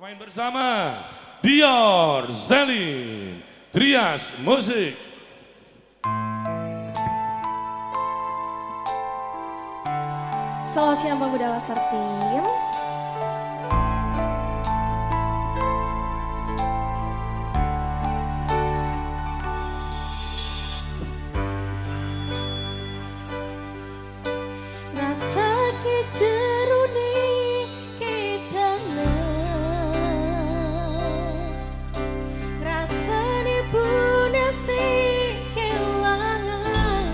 Bermain bersama Dior Zelin, Trias Musik. Selamat siang pemuda Laser Team. Rasa kejeruni kedana, rasane buna si kelangan,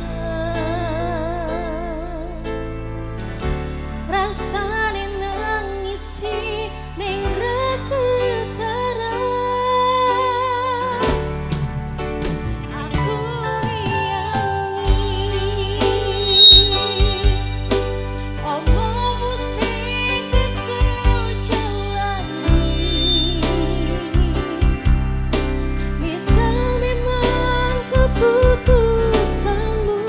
rasane nangisi ning reketara. Aku omongmu sing kesel jalani, misal memang keputusanmu,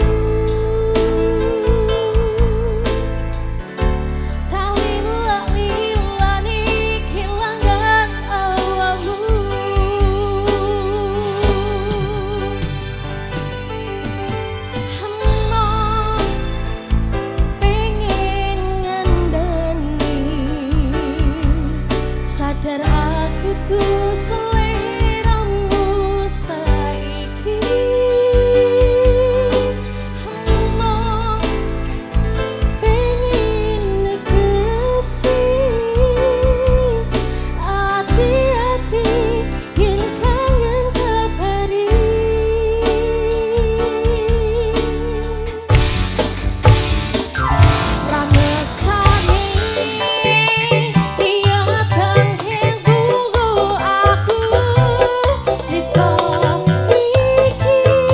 tak lila-lilani kehilangan awakmu. Pengen ngandani, sadar aku tuh seleramu saiki. Pengen negesi, hati-hati yen kangen kabari. Ramesane niatan yang tunggu aku, cita iki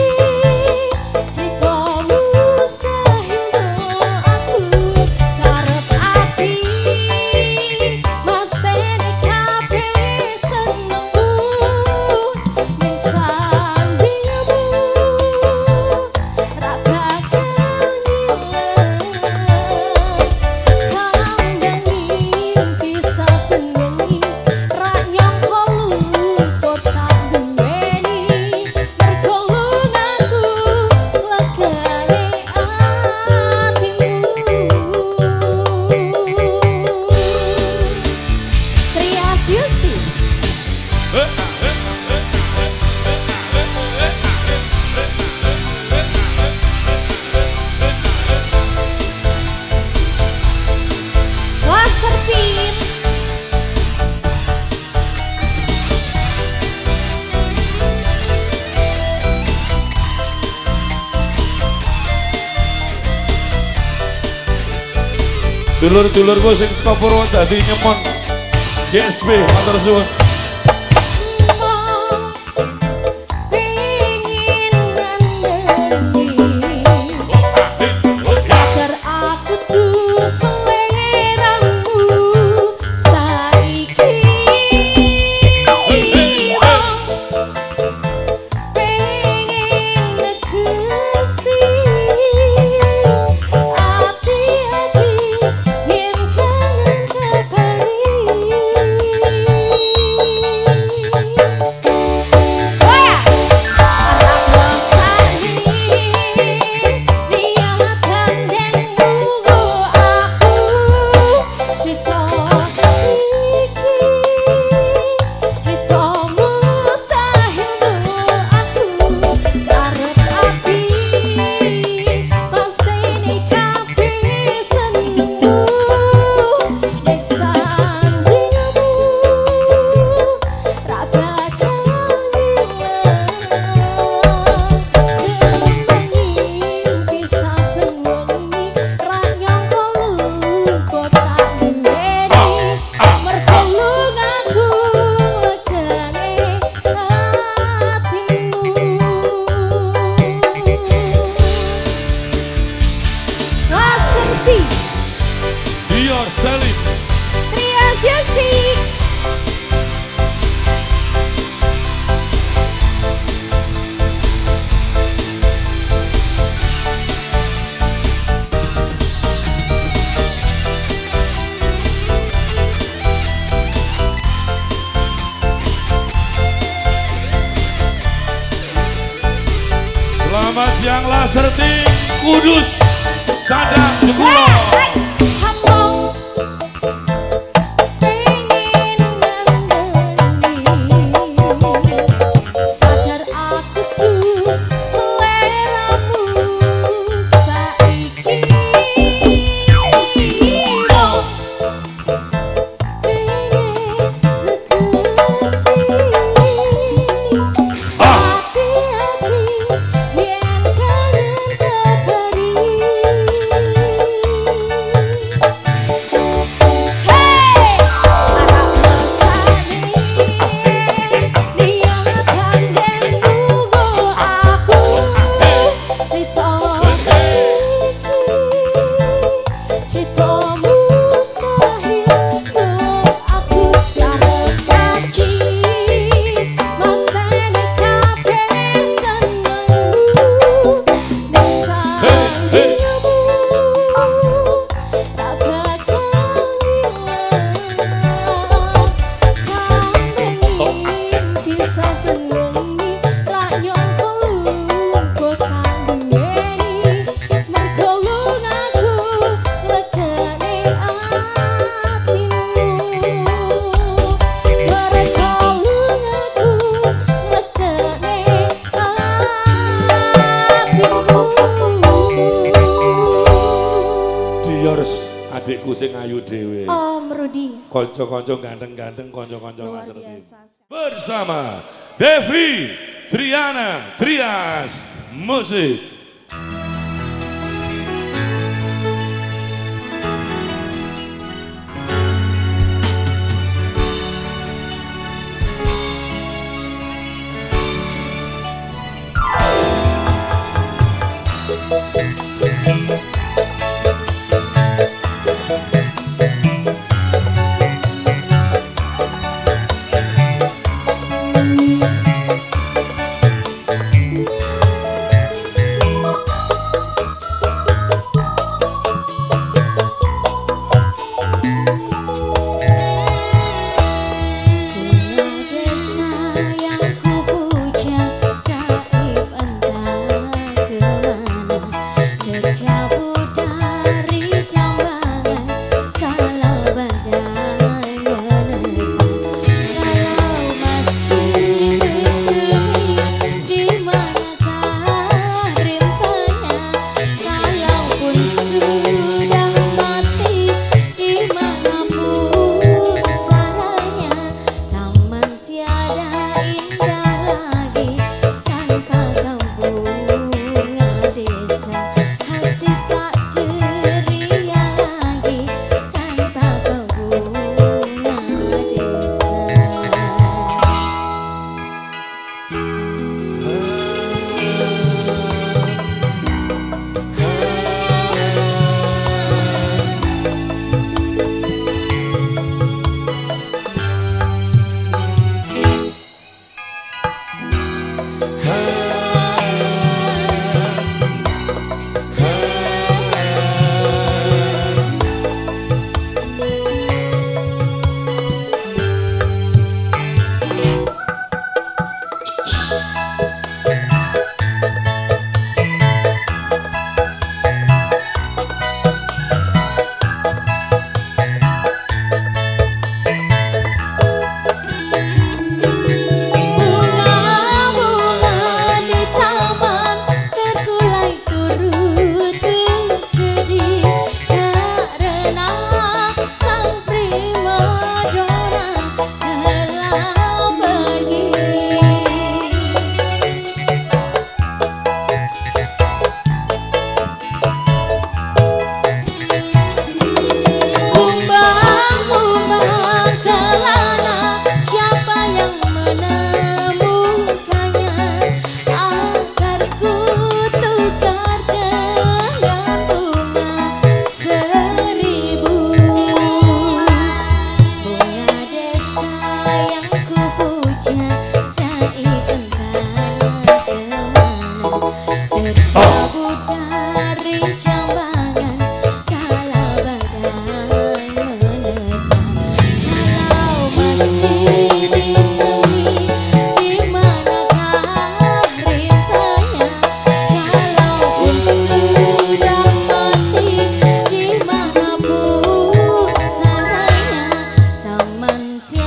cita mustahil aku karep ati mas teni kabeh senengmu ning sandingmu ra bakal kandhani pisah bengi ra nyangka luput tak duweni mergo lungaku legane atimu. Trias Music. Laser Team. Dulur-dulurku sing saka Purwodadi nyemon GSP matur suwun. Pengen ngandani, sadar aku tuh seleramu saiki. Pengen negesi, hati-hati yen kangen kabari. yang laser ting Kudus Sadang Jekulo. Adikku sing ayu dhewe. Om Rudi. Kanca-kanca ganteng-ganteng, kanca-kanca laserti. Bersama Devi Triana Trias Musik.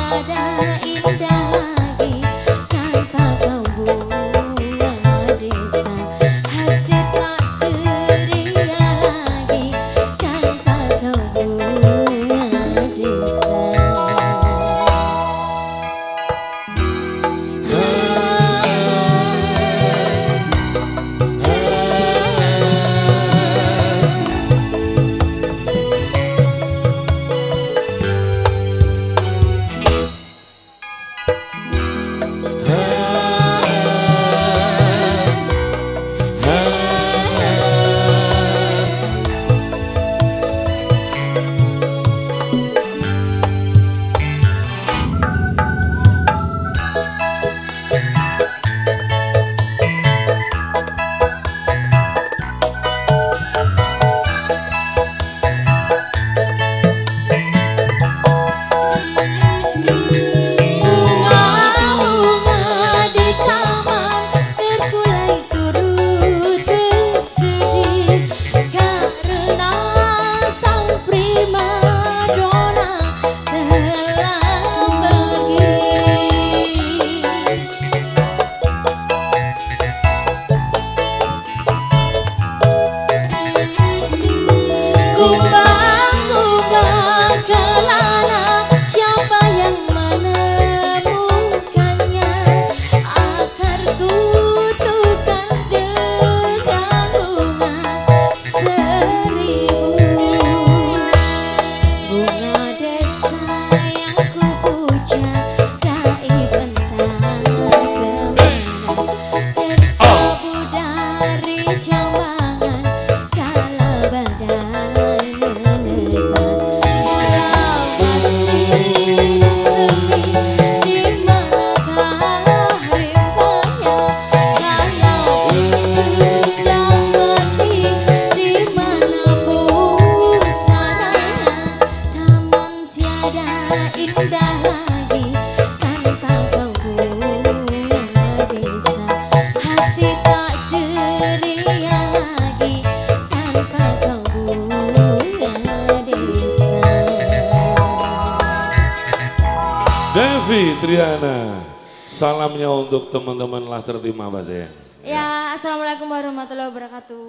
Devi Triana, salamnya untuk teman-teman laser tim apa sih? Ya, assalamualaikum warahmatullahi wabarakatuh.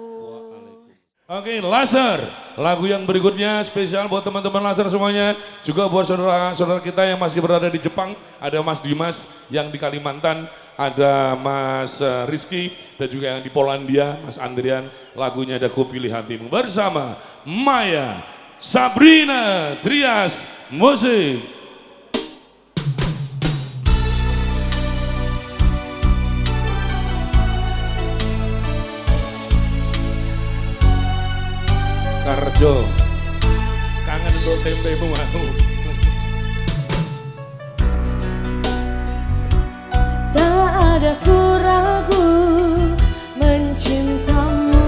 Oke, laser. Lagu yang berikutnya spesial buat teman-teman laser semuanya. Juga buat saudara-saudara kita yang masih berada di Jepang. Ada Mas Dimas yang di Kalimantan. Ada Mas Rizky dan juga yang di Polandia, Mas Andrian. Lagunya ada Ku Pilih Hatimu bersama Maya, Sabrina, Trias, musik. Karjo, kangen untuk tempemu aku. Tak ada ku ragu mencintamu,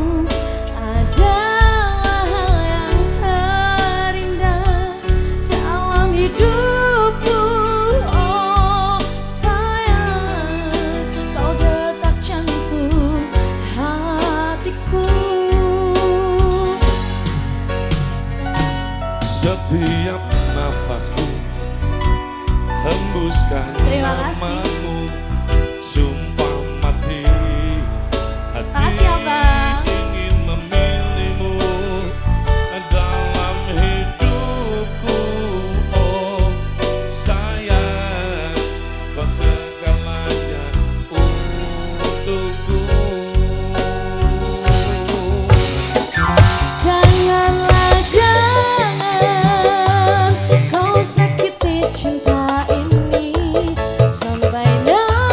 adalah hal yang terindah dalam hidupku. Oh sayang, kau detak jantung hatiku. Setiap nafasku hembuskan Terima kasih. namamu, sumpah mati hati Makasih ya Bang. ingin memilihmu dalam hidupku. Oh sayang, kau segalanya untukku. Janganlah jangan kau sakiti cinta ini sampai nanti.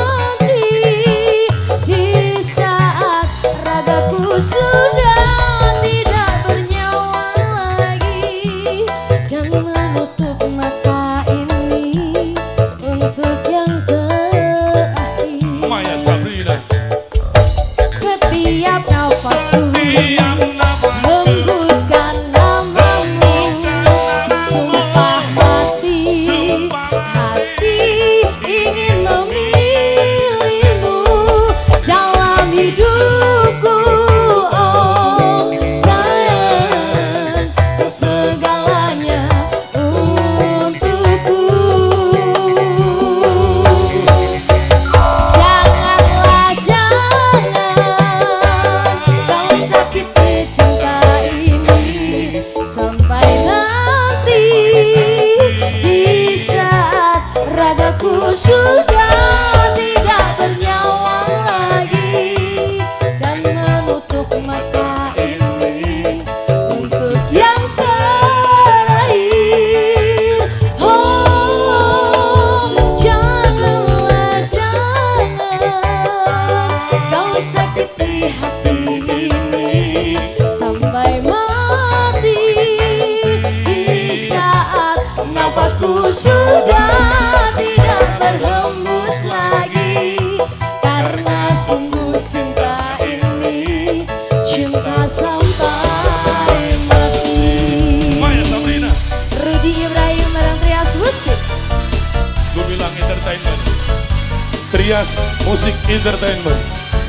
Trias Musik Entertainment.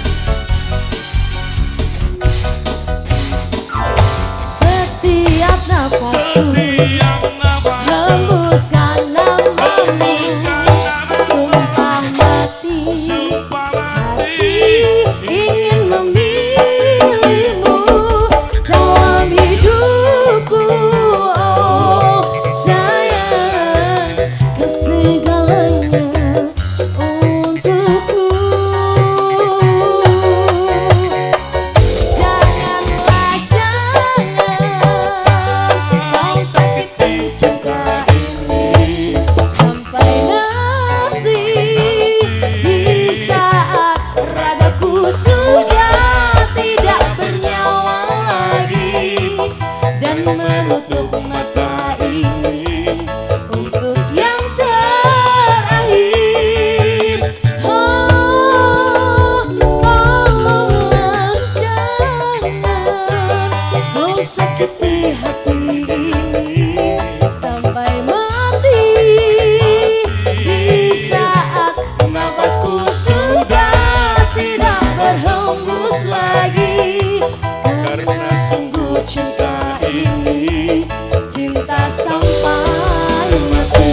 Setiap nafasku hembuskan namamu, sumpah mati hati ingin memilihmu dalam hidupku. Oh sayang, kau segalanya untukku. Janganlah kau sakiti cinta ini sampai nanti di saat ragaku sudah tidak bernyawa lagi dan menutup mata ini untuk yang terakhir. Jangan kau sakiti hati ini sampai mati di saat nafasku sudah tidak berhembus lagi, karena sungguh cinta ini cinta sampai mati.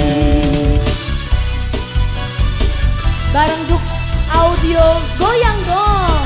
Bareng Duk Audio goyang dong.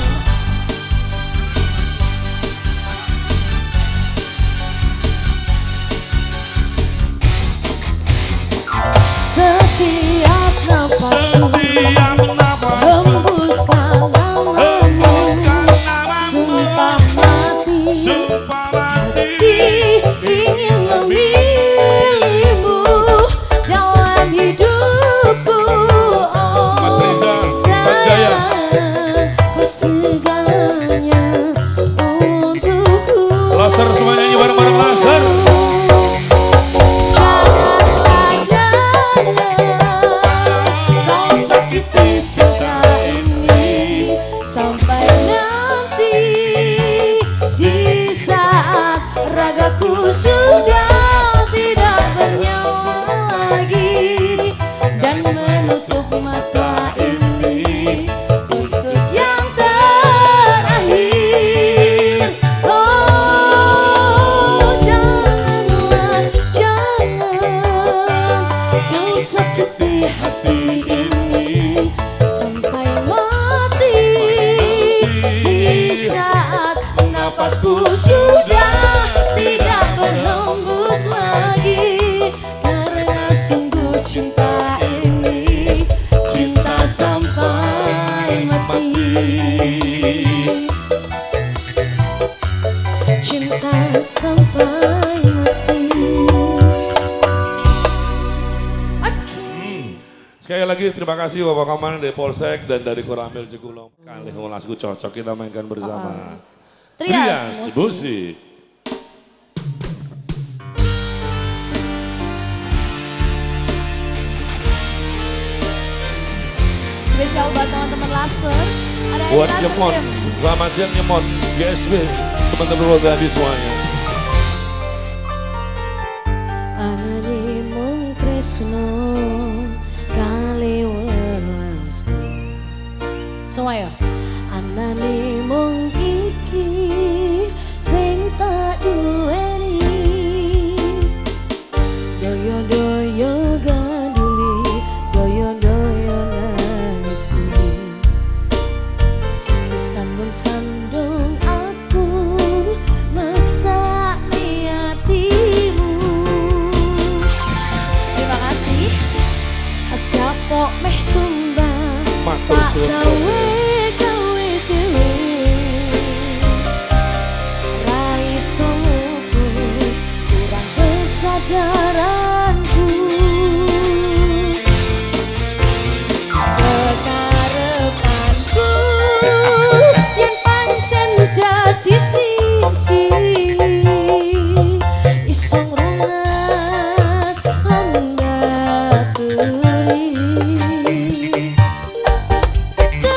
Setiap nafasku hembuskan namamu, sumpah mati hati ingin memilihmu dalam hidupku. Mas Reza Sanjaya. Sayang, kau segalanya untukku. Laser semua nyanyi bareng-bareng Laser. Kau sakiti cinta ini sampai nanti di saat ragaku sudah tidak bernyawa lagi dan menutup mata ini untuk yang terakhir. Oh jangan kau sakiti hati ini sampai mati di saat nafasku sudah tidak berhembus lagi, karena sungguh cinta ini cinta sampai mati. Cinta sampai mati. Sekali lagi terima kasih Bapak Komandan dari Polsek dan dari Koramil Cikulong. Kali lagu cocok kita mainkan bersama. Trias Musik. spesial buat teman-teman Laser. Ada Buat Laser Nyemon, Game. selamat siang Nyemon, GSB, teman-teman lo tadi semuanya. Anane mung tresno kali welasku. Semua ya. Anane mung iki sing tak duweni. Doyo-doyo ganduli, doyo-doyo nasi. Sandung-sandung aku maksa hatimu. Terima kasih. Kapok meh tumbang Matur tak suwun gawe gawe dhewe. Ra iso ngukur kurang kesadaranku. Kekarepanku yen pancen dadi siji iso ngrungat lan ngaturi.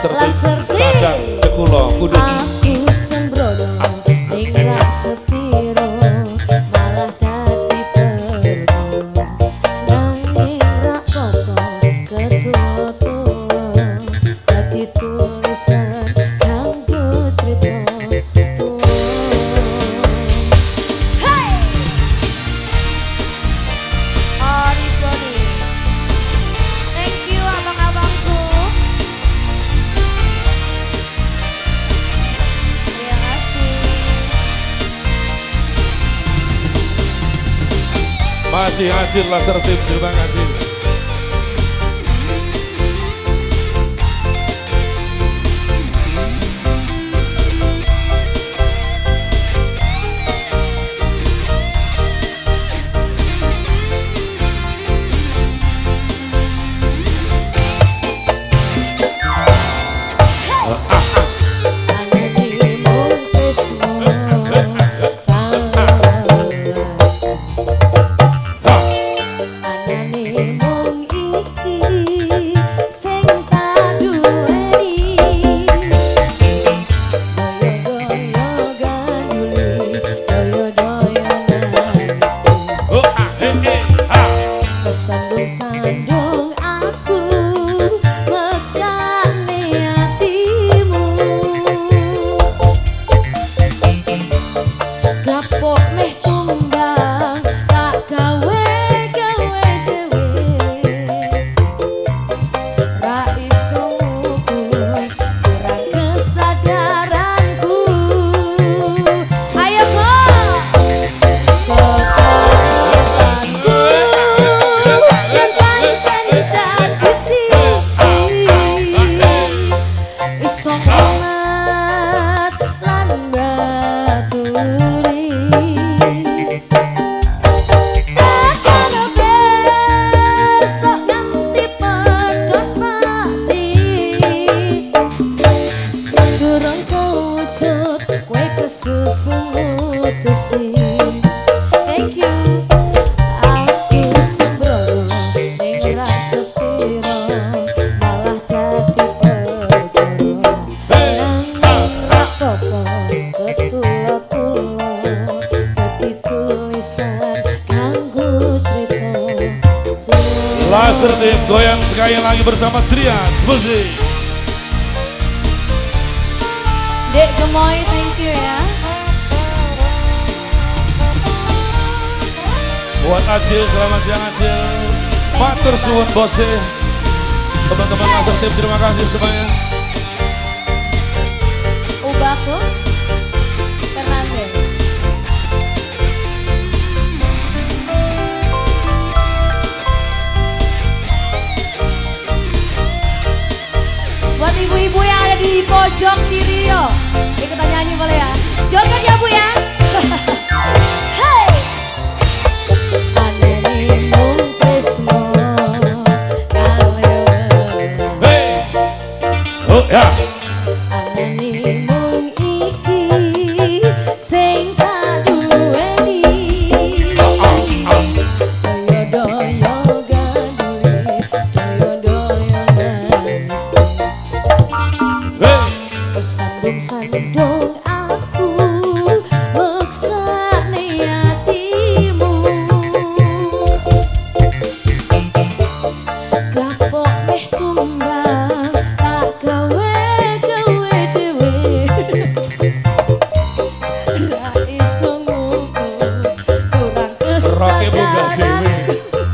Laser Laser Team Sadang Cekulo Kudus. Aku sembrono ning rak sepiro malah dadi pergo nanging rak popo ketuwa-tuwa dadi tulisan kanggo crita tuwa. Hey! Origoni. Thank you abang-abangku. Terima kasih. Masih hasil Laser Team, terima kasih. Sandung aku maksane hatimu gapok meh tumbang tak gawe dewe ra iso ngukur kurang kesadaranku ayo thank you. Aku sembrono ning rak sepiro malah dadi perkara nanging rak popo ketuwa-tuwa dadi tulisan kanggo crita tuwa. Laser Team goyang sekali lagi bersama Trias Musik. Dek Gemoy, thank you ya. Buat Acil, selamat siang Acil. Matur suwun bose. Teman-teman Laser Team, terima kasih semuanya. Ubahku Fernandez. Buat ibu-ibu yang ada di pojok kiri yo, ikutan nyanyi boleh ya. Joget ya Bu ya. Hey! Anene mung tresno kalewelan. Hey, oh ya. Anane mung iki sing tak duweni. Doyo-doyo gandule, doyo-doyo nangis. Hey, Sandung-sandung aku maksane hatimu gapok meh tumbang tak gawe dewe ra iso ngukur kurang Roke buka kesadaran. dewe.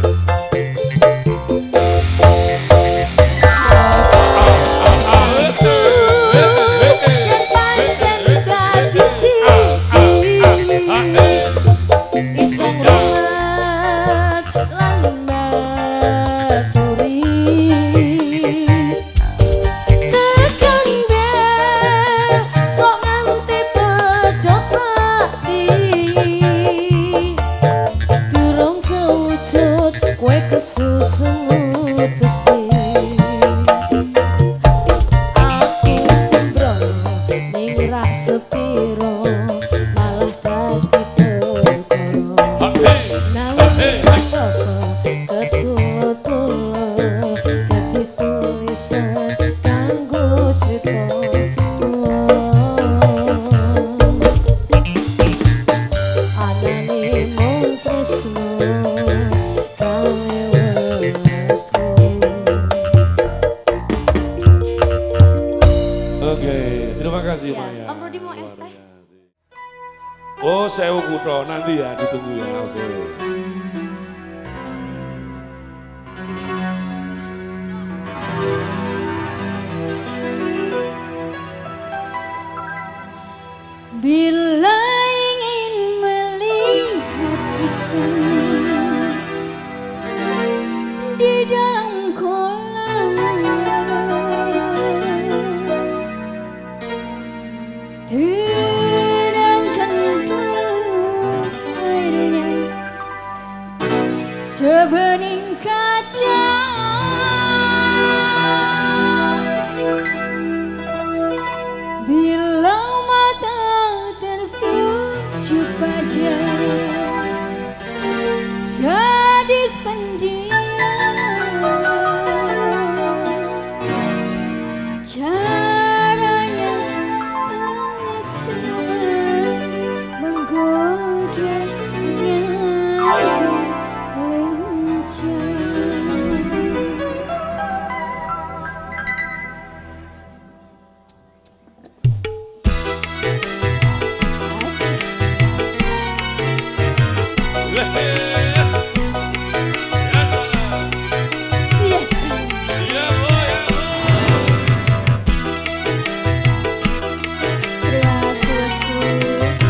Yen pancen dadi siji iso ngrumat lan maturi tekan besok nganti pedhot mati durung kewujud kowe kesusu mutusi. Aku sembrono ning rak sepiro malah dadi perkara nanging popo ketuwa-tuwa dadi tulisan kanggo kasih Ya, Maya. Om Rudi mau es teh? Oh, sewu kutho nanti ya ditunggu ya. Oke. Bila ingin melihat ikan di dalam kolam, tenangkan dulu airnya sebening kaca. Bila mata tertuju pada gadis pendiam, caranya tersenyum menggoda jadi lincah. Yes. Terima kasih.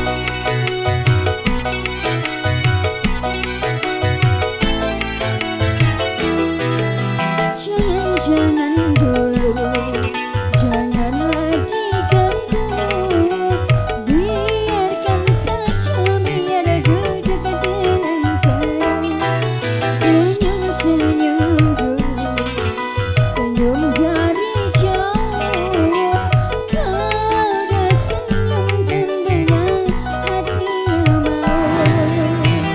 Jangan dulu, janganlah diganggu, biarkan saja biar duduk dengan tenang. Senyum-senyum dulu, senyum dari jauh. Kalau dah senyum tentunya hatinya mau.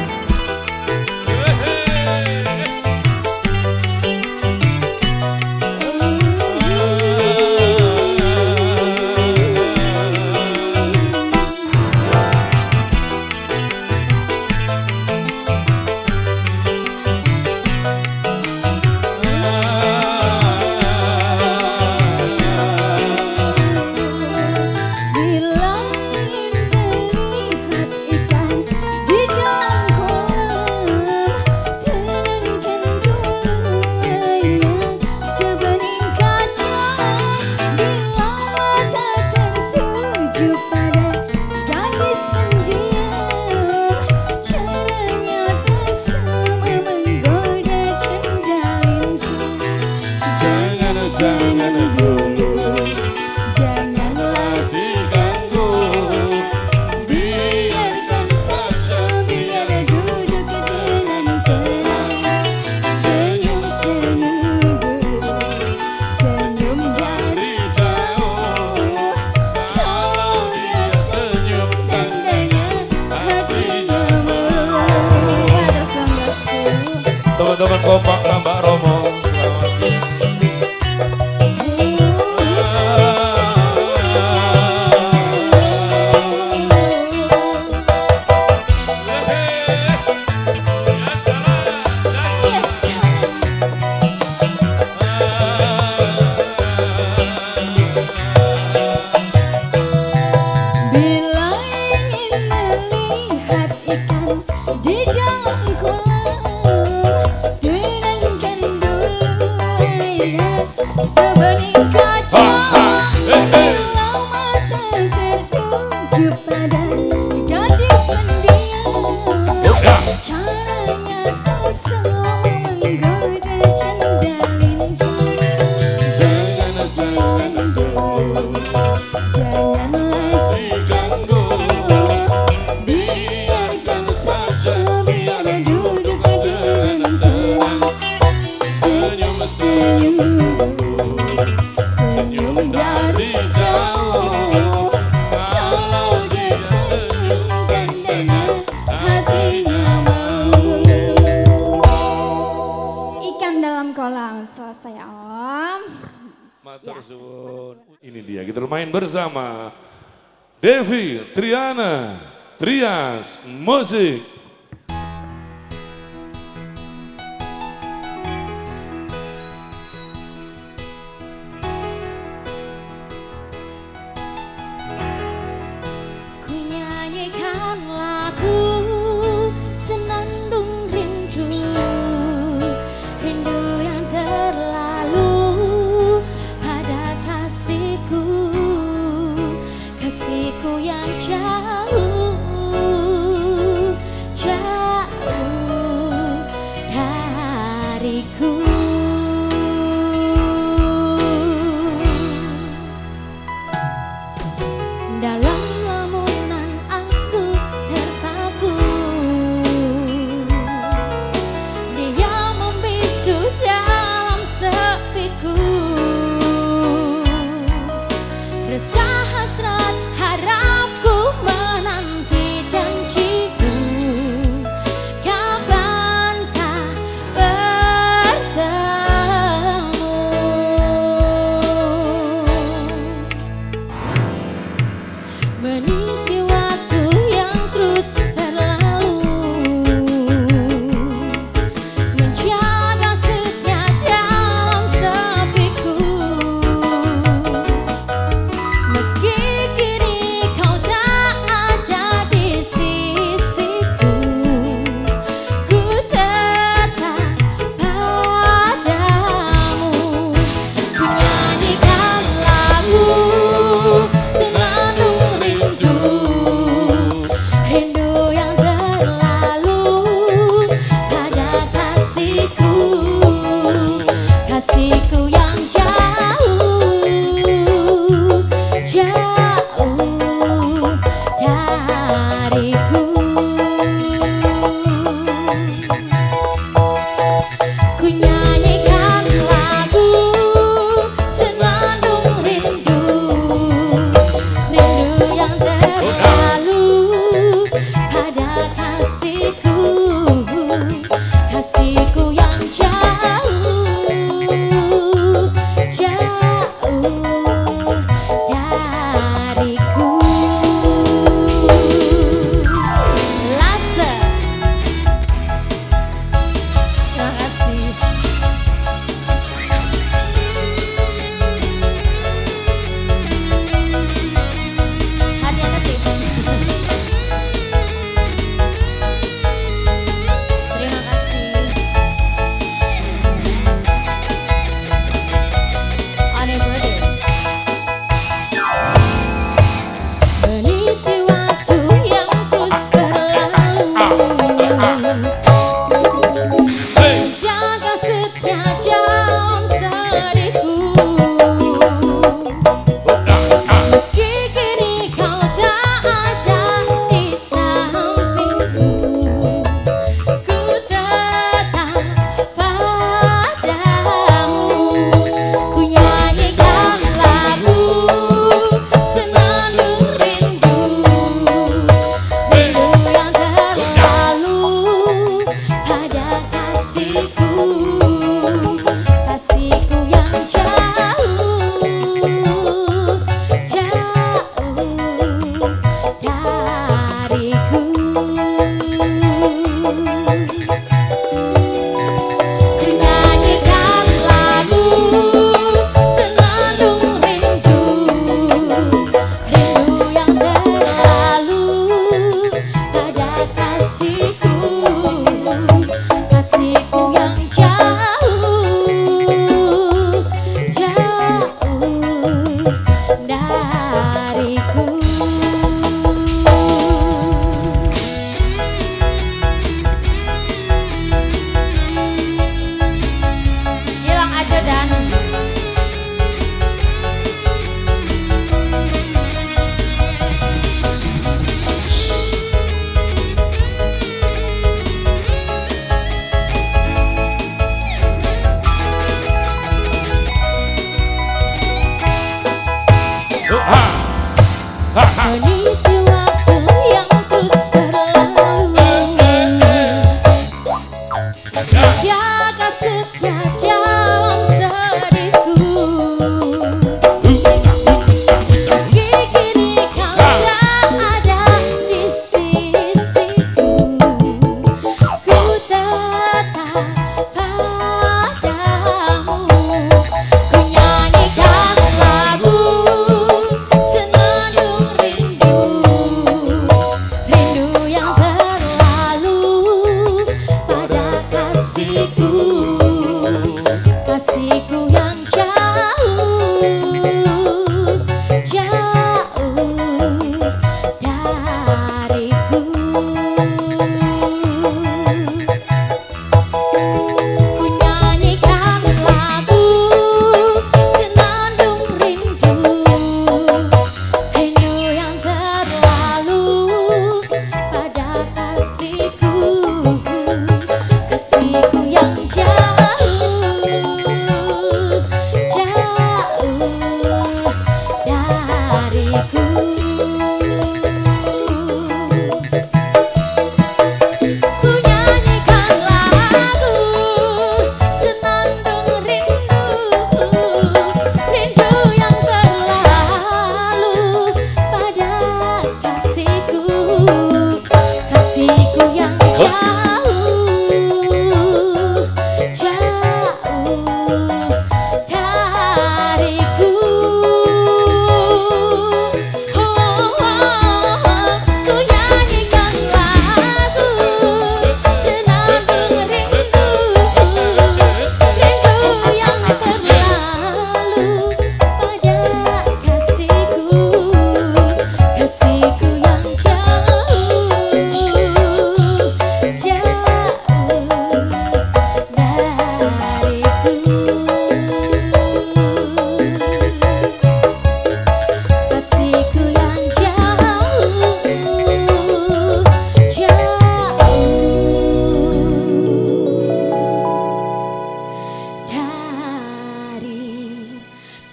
Bila ingin melihat ikan di dalam kolam, tenangkan dulu airnya sebening kaca. Bila mata tertuju pada gadis pendiam, caranya bersama menggoda canda lincah. Jangan dulu, Janganlah diganggu, biarkan saja biar duduk dengan tenang. Senyum-senyum dulu, senyum dari jauh. Kalau dia senyum tandanya hatinya mau. Ada sanggasku. teman-teman kompak Mbak Romo. Selamat siang. Bila ingin melihat ikan di dalam kolam, tenangkan dulu airnya sebening kaca. Bila mata tertuju pada gadis pendiam, caranya selalu menggoda canda lincah. Jangan dulu, janganlah diganggu, biarkan saja biar duduk dengan tenang. Senyum-senyum dulu, senyum dari jauh. Kalau dia senyum tandanya hatinya mau. Ikan dalam kolam selesai Om. Matur suwun. Ini dia kita bermain bersama Devi, Triana, Trias, musik.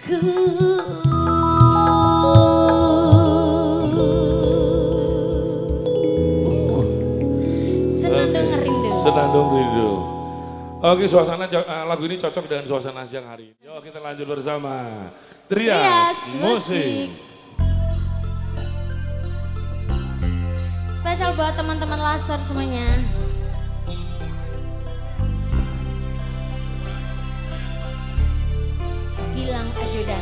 aku. Senandung rindu. Senandung rindu. Oke, suasana lagu ini cocok dengan suasana siang hari. Yuk kita lanjut bersama Trias Musik. Spesial buat teman-teman laser semuanya. Gilang Ajudan.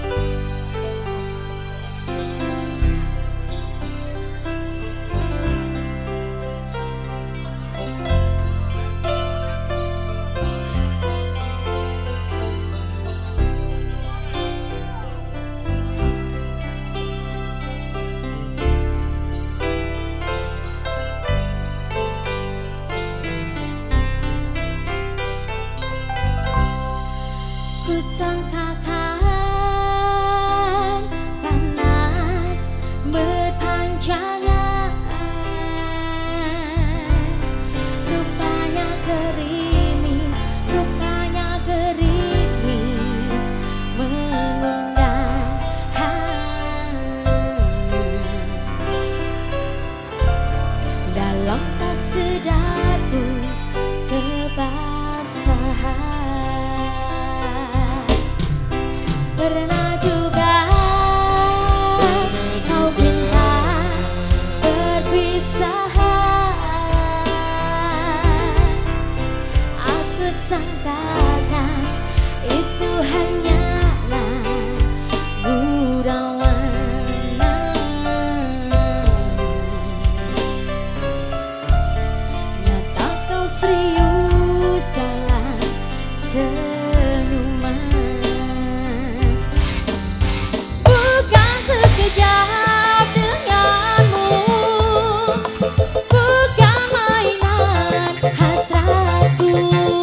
Kusangkakan panas berpanjangan, rupanya gerimis mengundang dalam tak sedarku kebasahan. Pernah juga kau minta perpisahan, aku sangkakan itu hanyalah gurauan. Nyata kau serius dalam senyuman. Sekejap denganmu, bukan mainan hasratku.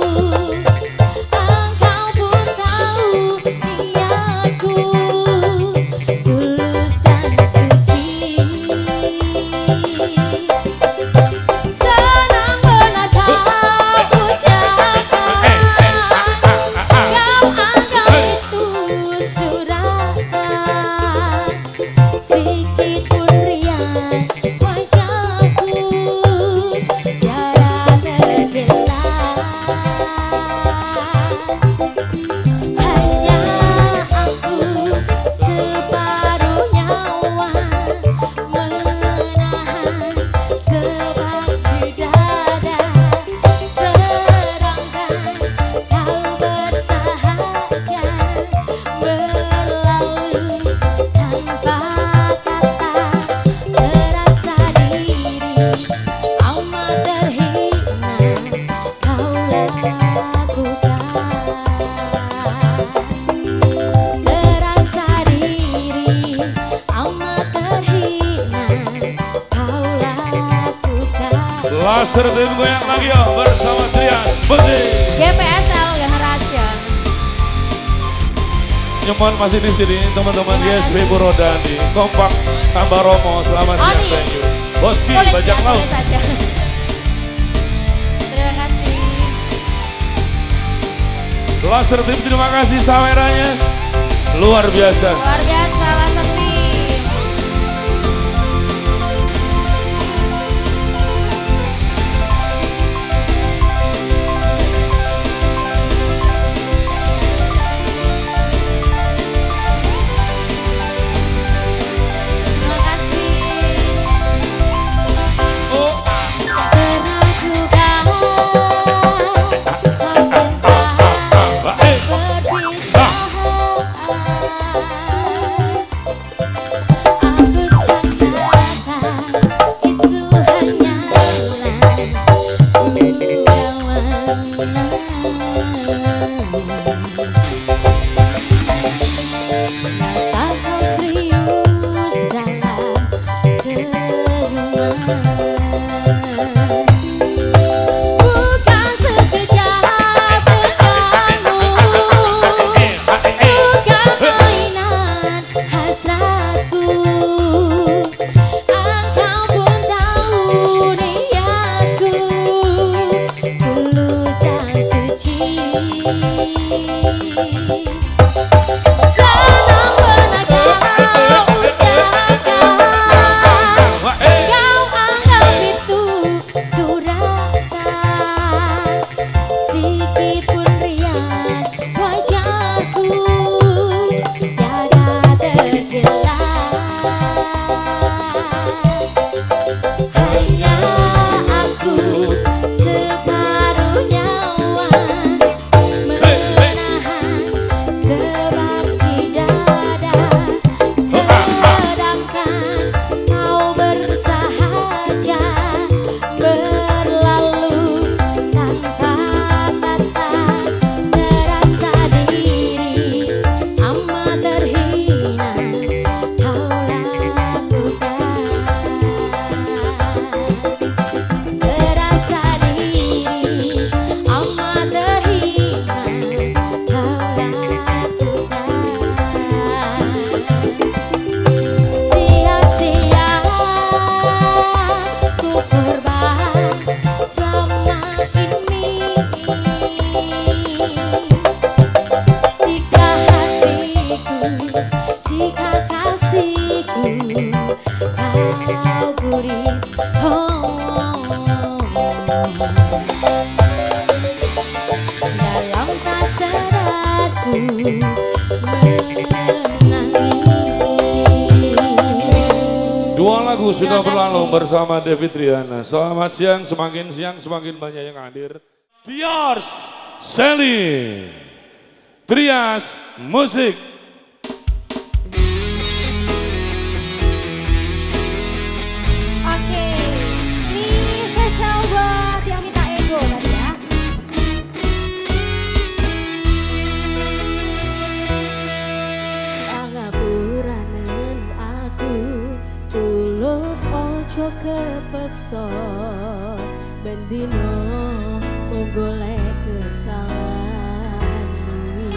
Engkau pun tahu niatku tulus dan suci. Senang benar kau ucapkan, kau anggap itu suratan. Sikit pun riang wajahku tiada tergelak. Hanya aku separuh nyawa menahan sebab di dada. Sedangkan kau bersahaja berlalu tanpa terasa diri amat terhina kau lakukan. Terasa diri amat terhina kau lakukan. Laser tim goyang lagi ya bersama Trias Musik. GPSL Generation. Nyaman masih di sini teman-teman YSB Purwodadi. Kompak tambah Romo, selamat siang, Oni. thank you. Boski Tulis Bajak ya, Laut. tulis saja. Terima kasih. Laser tim terima kasih saweranya. Luar biasa. Luar biasa laser tim. Terima kasih. Oh, Pernah juga kau minta baik. perpisahan, lagu sudah Terima berlalu kasih. bersama David Riana. Selamat siang semakin banyak yang hadir. Tiars Selly, Trias Musik. Oke, ini spesial buat yang minta ego tadi ya. Pangapuranen aku tulus ojo kepeksa bendino menggolek kesalahanmu.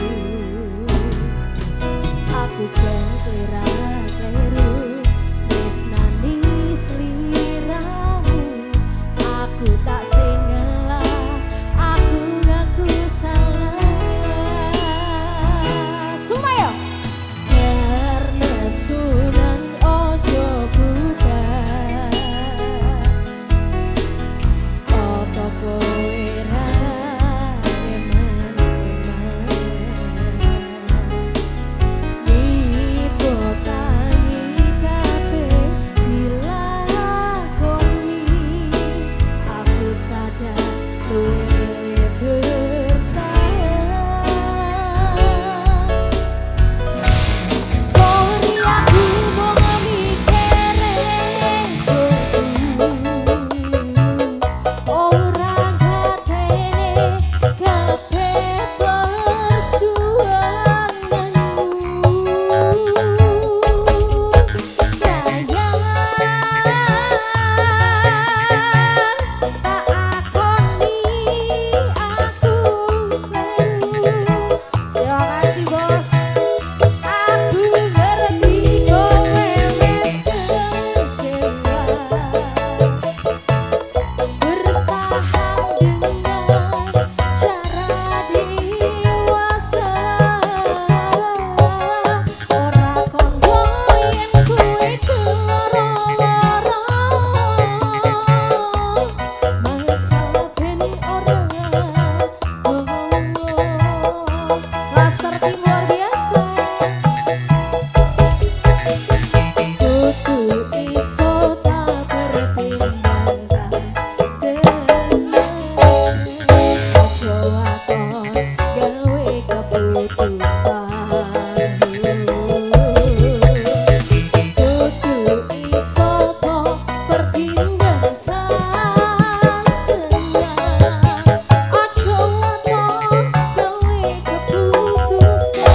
Aku kleru tresnani sliramu. Aku tak singelah, aku ngaku salah. Sumaya karena sunan ojo bubar. Apa kowe ra eman-eman. Dipotangi kabeh dilakoni. Aku sadar luwih bertahan. Sorry aku mau mikire ora gatene kabeh perjuanganmu. Sayang tak akoni aku kleru. Terima kasih bos. Aku ngerti kowe wis kecewa. Bertahan dengan cara dewasa. Ora kondo yen kowe keloro-loro. Masalah ben ora Laser tim luar biasa. Kudu iso tak pertimbangkan tenang. Ojo akon gawe keputusanmu. Kudu iso tak pertimbangkan tenang. Ojo akon gawe keputusan.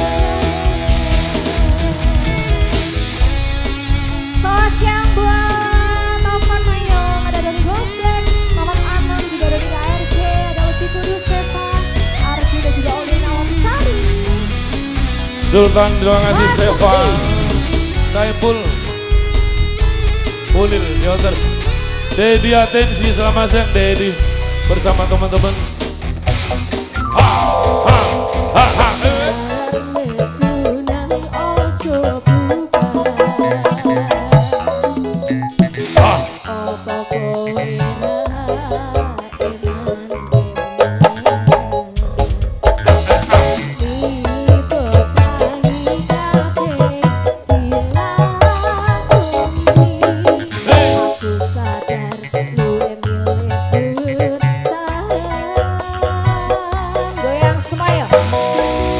Selamat siang buat Taufan Mayong, ada dari Ghostback, Mamat Anam, juga dari KRC, ada Lutfi Kudus, Sepa, Arju, dan juga Olin Awamisari. Sultan, terima kasih Stefan. Saiful, Ulil, Yoters. Dedi Atensi, selamat siang Dedi. Bersama teman-teman. Ha, ha, ha, ha, Sunan ojo bubar. ha. Apa kowe ra eman-eman. Dipotangi kabeh dilakoni. Aku sadar luwih milih bertahan. Goyang semua ya.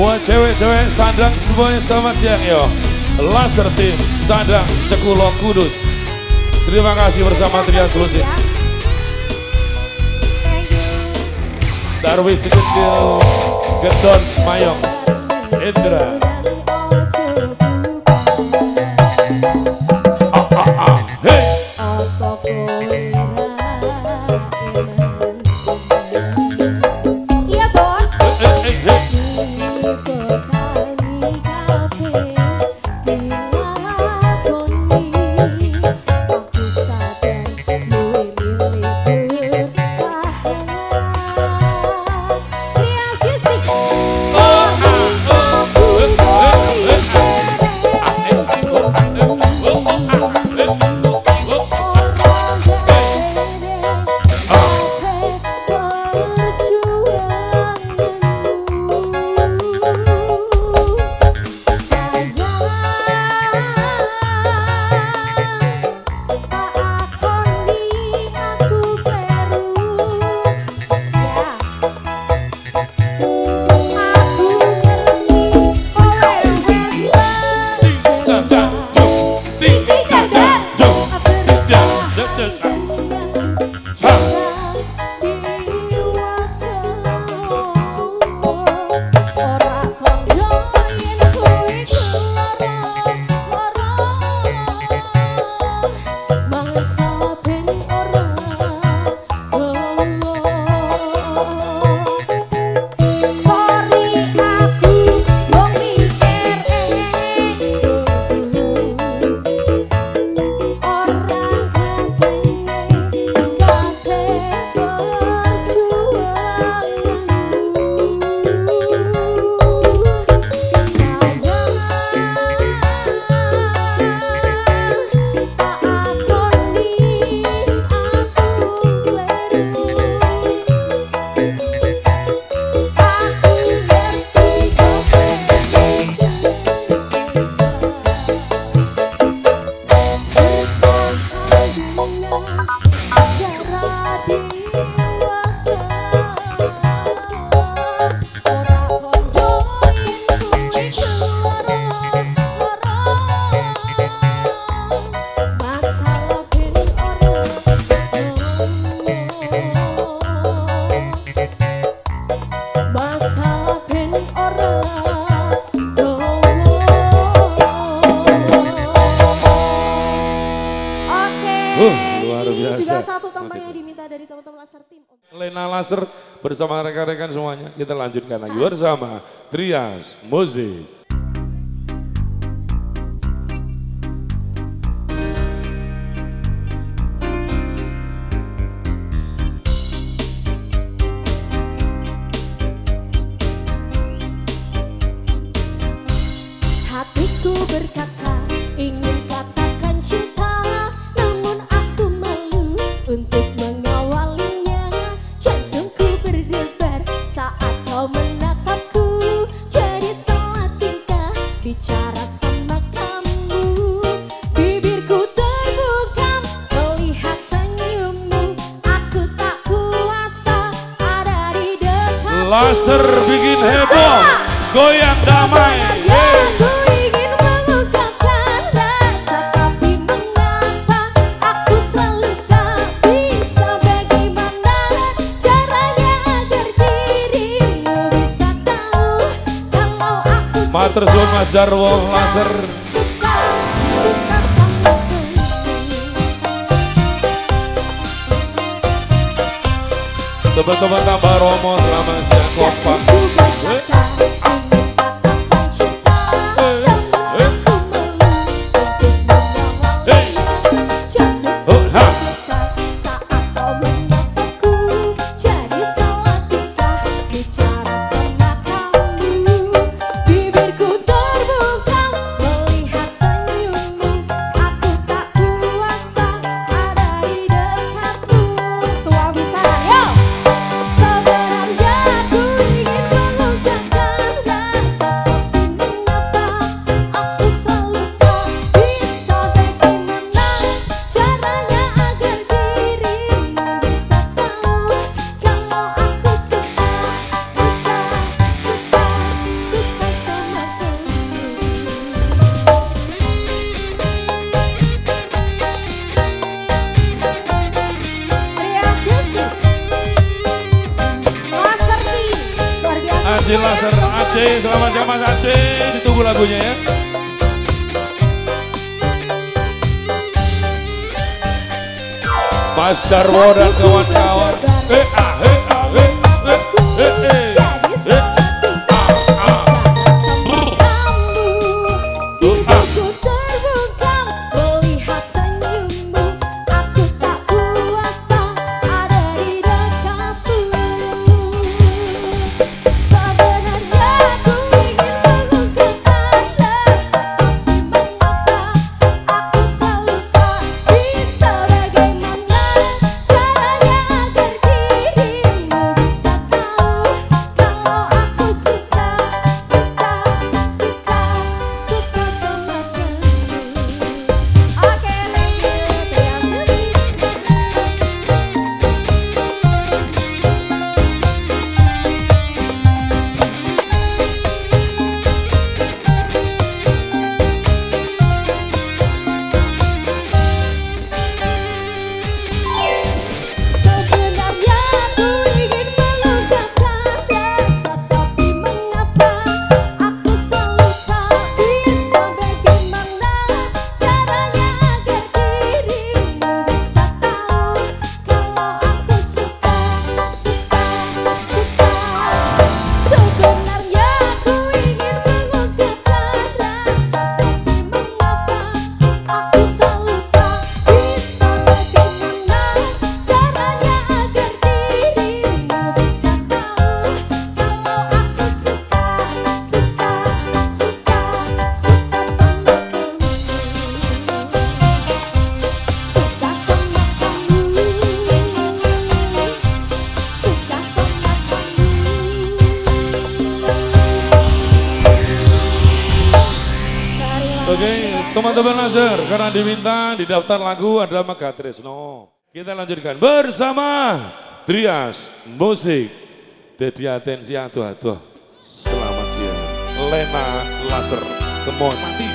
Buat cewek-cewek Sadang semuanya selamat siang yo. Laser Team Sadang Cekulong Kudus. Terima kasih bersama Trias Musik. Darwis si kecil, Gedon Mayong, Indra. Hey. Iya bos. Luar biasa. Ini juga satu tambah yang diminta dari teman-teman Laser Team. Lena Laser bersama rekan-rekan semuanya. Kita lanjutkan lagi bersama Trias Musik. Hatiku berkata ingin katakan cinta, namun aku malu untuk mengawalinya. Jantungku berdebar saat kau menatapku, jadi salah tingkah bicara sama kamu. Bibirku terbuka melihat senyummu, aku tak kuasa ada di dekatmu. Laser bikin heboh, goyang damai. Matur suwun Mas Jarwo Laser. Teman-teman tambah Romo selamat siang kompak. Sebenarnya ku ingin Masih laser Aceh, selamat siang Mas Aceh, ditunggu lagunya ya. Mas Darwo dan kawan-kawan. Oke, teman-teman laser, karena diminta di daftar lagu ada Mega Tresno. Kita lanjutkan bersama Trias Musik. Dedi atensi atuh-atuh. Selamat siang. Lena Laser, Temon Mati.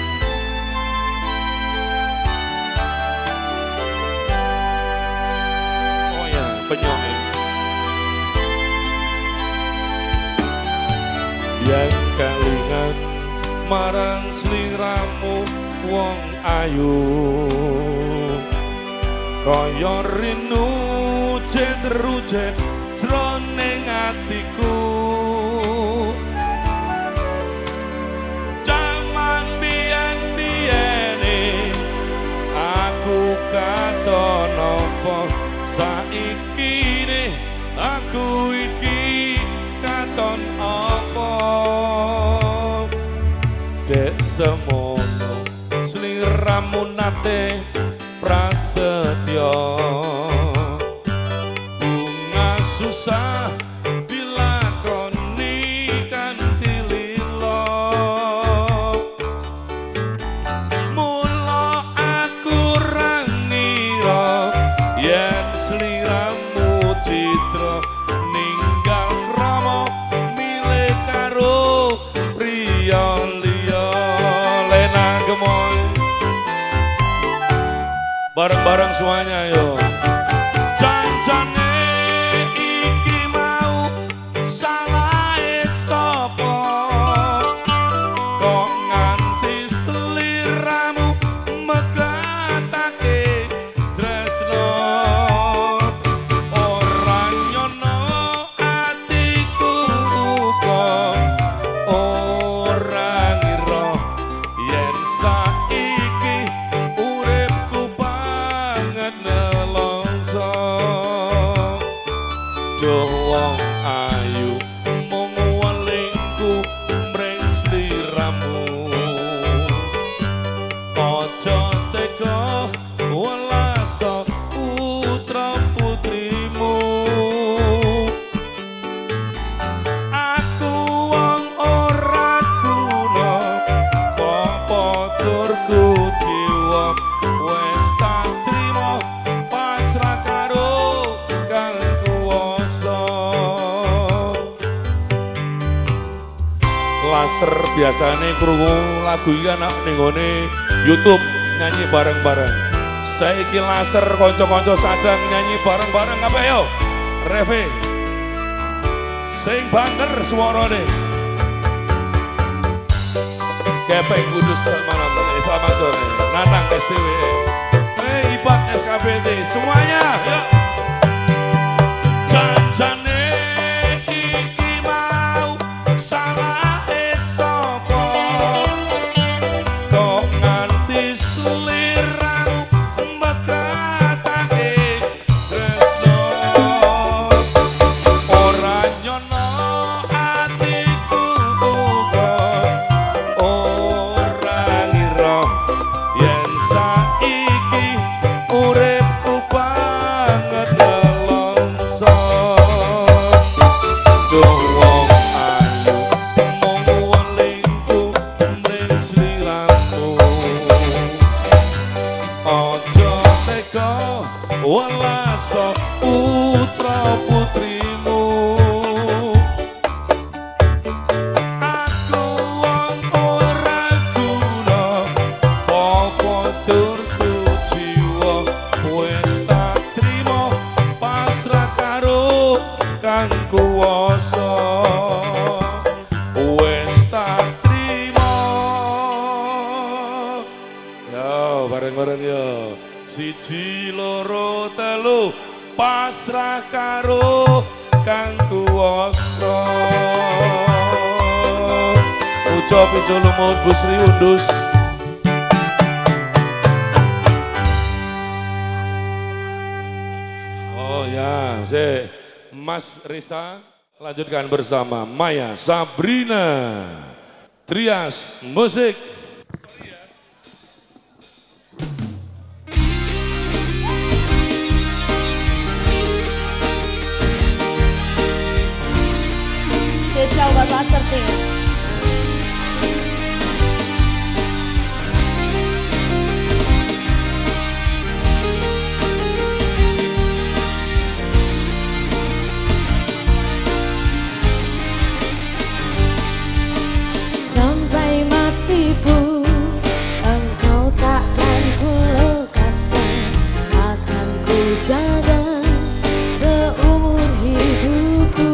Oh ya, penyoknya. Yang kalingan marang sliramu wong ayu kaya rinu cenderujen jroning atiku jaman biyen-biyene aku katon apa saiki ne aku iki katon apa dek semono sliramu nate prasetyo bunga susah dilakoni kanthi lilo mula aku ra ngira yen sliramu citra ninggal krama milih karo priya bareng-bareng semuanya yo. Janjane iki mau salahe sapa kok nganti sliramu megatake tresno ora nyono atiku kok ora ngira yen saiki wong ayu mung welingku mring sliramu aja tega welasa putra putrimu aku wong ora guna apa turku jiwa wis tak trimo pasrah karo laser biasanya krungu lagu iki ana ning gone YouTube nyanyi bareng-bareng. Saiki laser kanca-kanca sadang nyanyi bareng-bareng apa yo? Reve. sing banter suarane. Kepeng Kudus selamat sore. Nanang STW. Ipat SKBT semuanya. Yuk. Janjane iki mau salah sapa kok nganti sliramu mekatake tresno ora nyono atiku uga ora ngira yen saiki uripku banget nelongso wong ayu mung welingku mring sliramu aja tega welaso putra putrimu aku wong ora guna apa turku jiwa wis tak trimo pasrah karo kang kuwasa wis tak trimo yo bareng-bareng yo siji loro telu pasrah karo kang kuwasa ucap ijo lumut Bu Sri Undus. Oh ya, Mas Risa lanjutkan bersama Maya Sabrina. Trias musik. Spesial buat Laser Team. Sampai mati pun engkau takkan ku lepaskan, akan ku jaga seumur hidupku.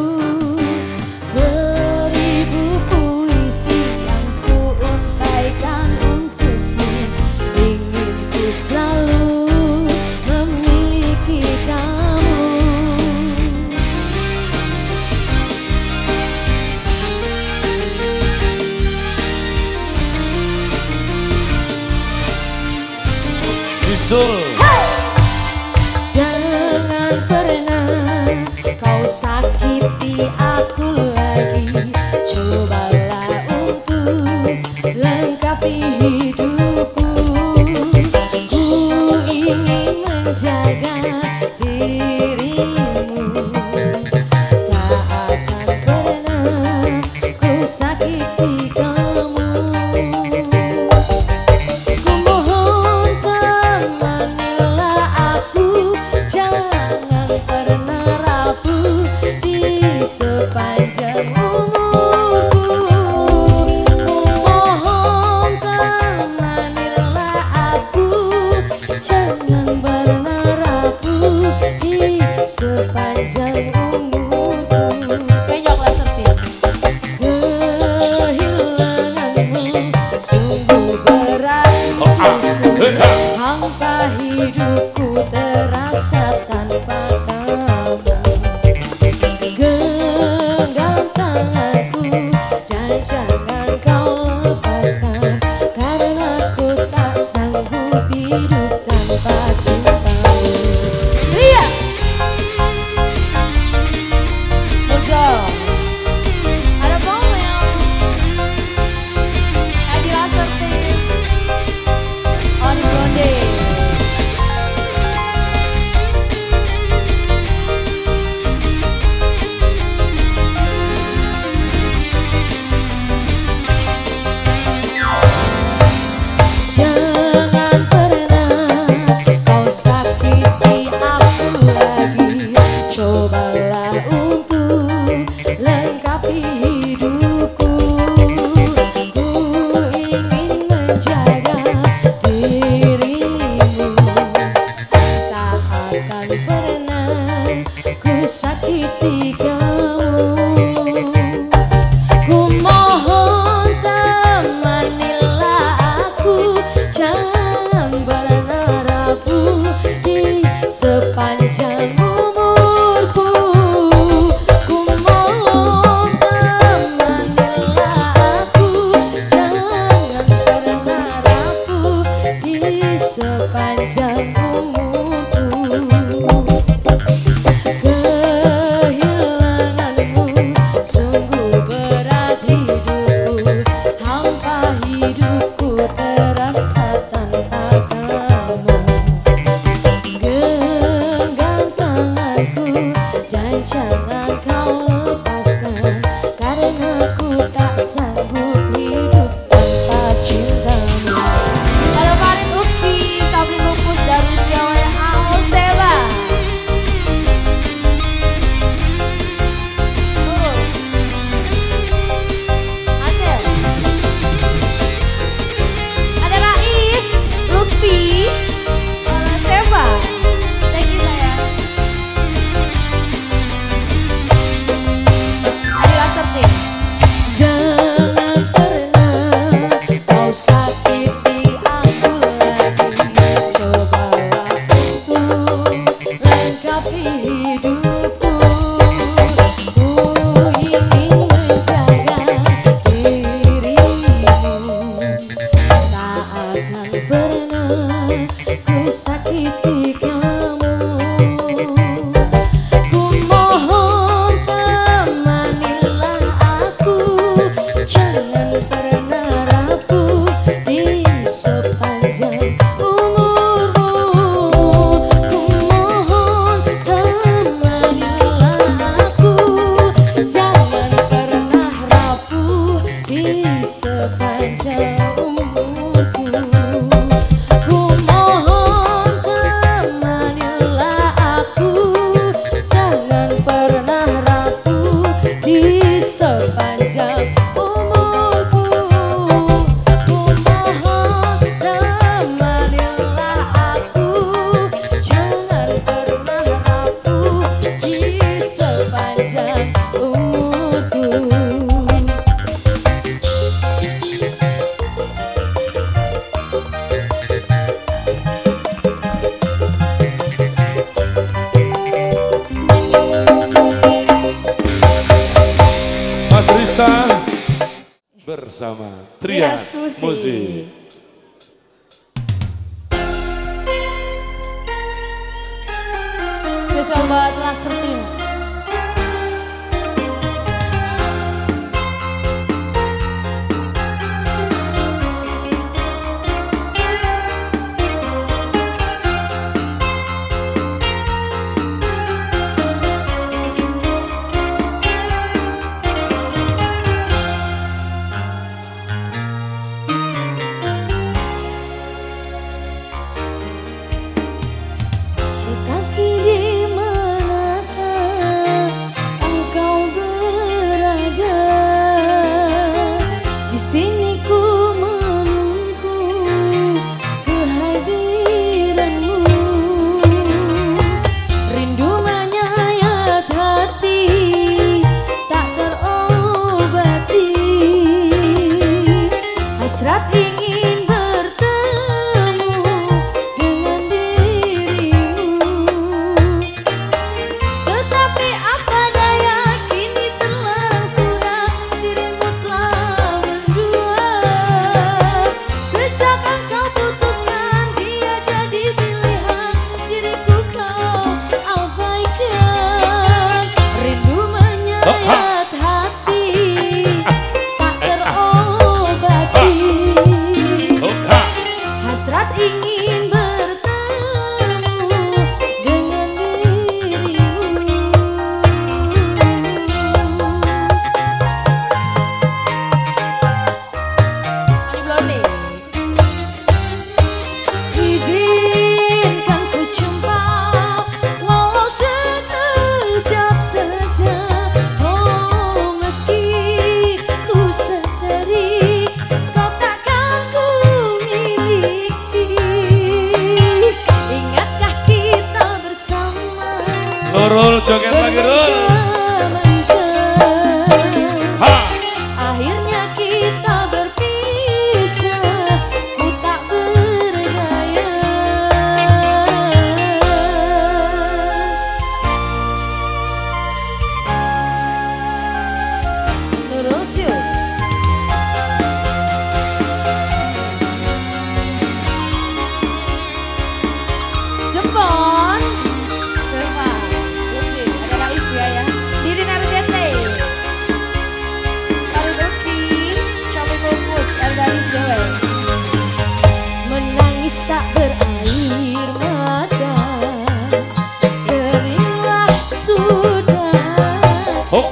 Beribu puisi yang ku untaikan untukmu, ingin ku selalu memiliki kamu. Bisul. Jangan pernah kau sakiti aku lagi, cobalah untuk lengkapi hidupku. Ku ingin menjaga dirimu, tak akan pernah ku sakiti kamu. Ku mohon temanilah aku, jangan pernah rapuh di sepanjang umurku. Ku mohon temanilah aku, jangan pernah rapuh di sepanjang umurku. Penyok Laser Team. Kehilanganmu sungguh berat untukku, hampa hidupku terasa tanpa kamu. Genggam tanganku dan jangan kau lepaskan, karena ku tak sanggup hidup tanpa cintamu. Rias Mojo. Ada Pomel. Adi Laser Team. Oni Blonde. sepanjang umurku. Kehilanganmu sungguh berat hidupku, hampa hidupku terasa tanpa kamu. Genggam tanganku dan jangan kau lepaskan, karena ku tak sanggup hidup tanpa cintamu. Halo Farid Ufi, Cabri Lupus Darussia Ao Seba. Turun. Hasil. Ada Rais, Lutfi, Ao Seba. Thank you sayang. Ada Laser Team. Jangan pernah kau sakiti aku lagi, cobalah untuk lengkapi hidupku. Ku ingin menjaga dirimu, tak akan pernah ku sakiti kamu. Ku mohon temanilah aku, jangan pernah rapuh di sepanjang umurmu. Ku mohon temanilah aku, jangan pernah rapuh di sepanjang umurku. Ku mohon temanilah aku, jangan pernah rapuh di sepanjang umurku. Ku mohon temanilah aku, jangan pernah rapuh di sepanjang umurku. Mas Risa bersama Trias Trias Musik. Musik. Spesial buat Laser Team. Kasih di manakah engkau berada? Di sini ku menunggu kehadiranmu. Rindu menyayat hati tak terobati, hasrat ingin bertemu dengan dirimu. Tetapi apa daya, kini telah sudah dirimu telah mendua. Sejak engkau putuskan dia jadi pilihan, diriku kau abaikan. Rindu menyayat hati tak terobati, hasrat ingin bertemu dengan dirimu. Ani Blondie. Izinkan ku jumpa walau sekejap saja. Oh, meski ku sadari kau takkan ku miliki. Ingatkah kita bersama Nurul joget lagi Rul. bermanja-manja? Ha. Akhirnya kita berpisah, ku tak berdaya. Nurul Ciu.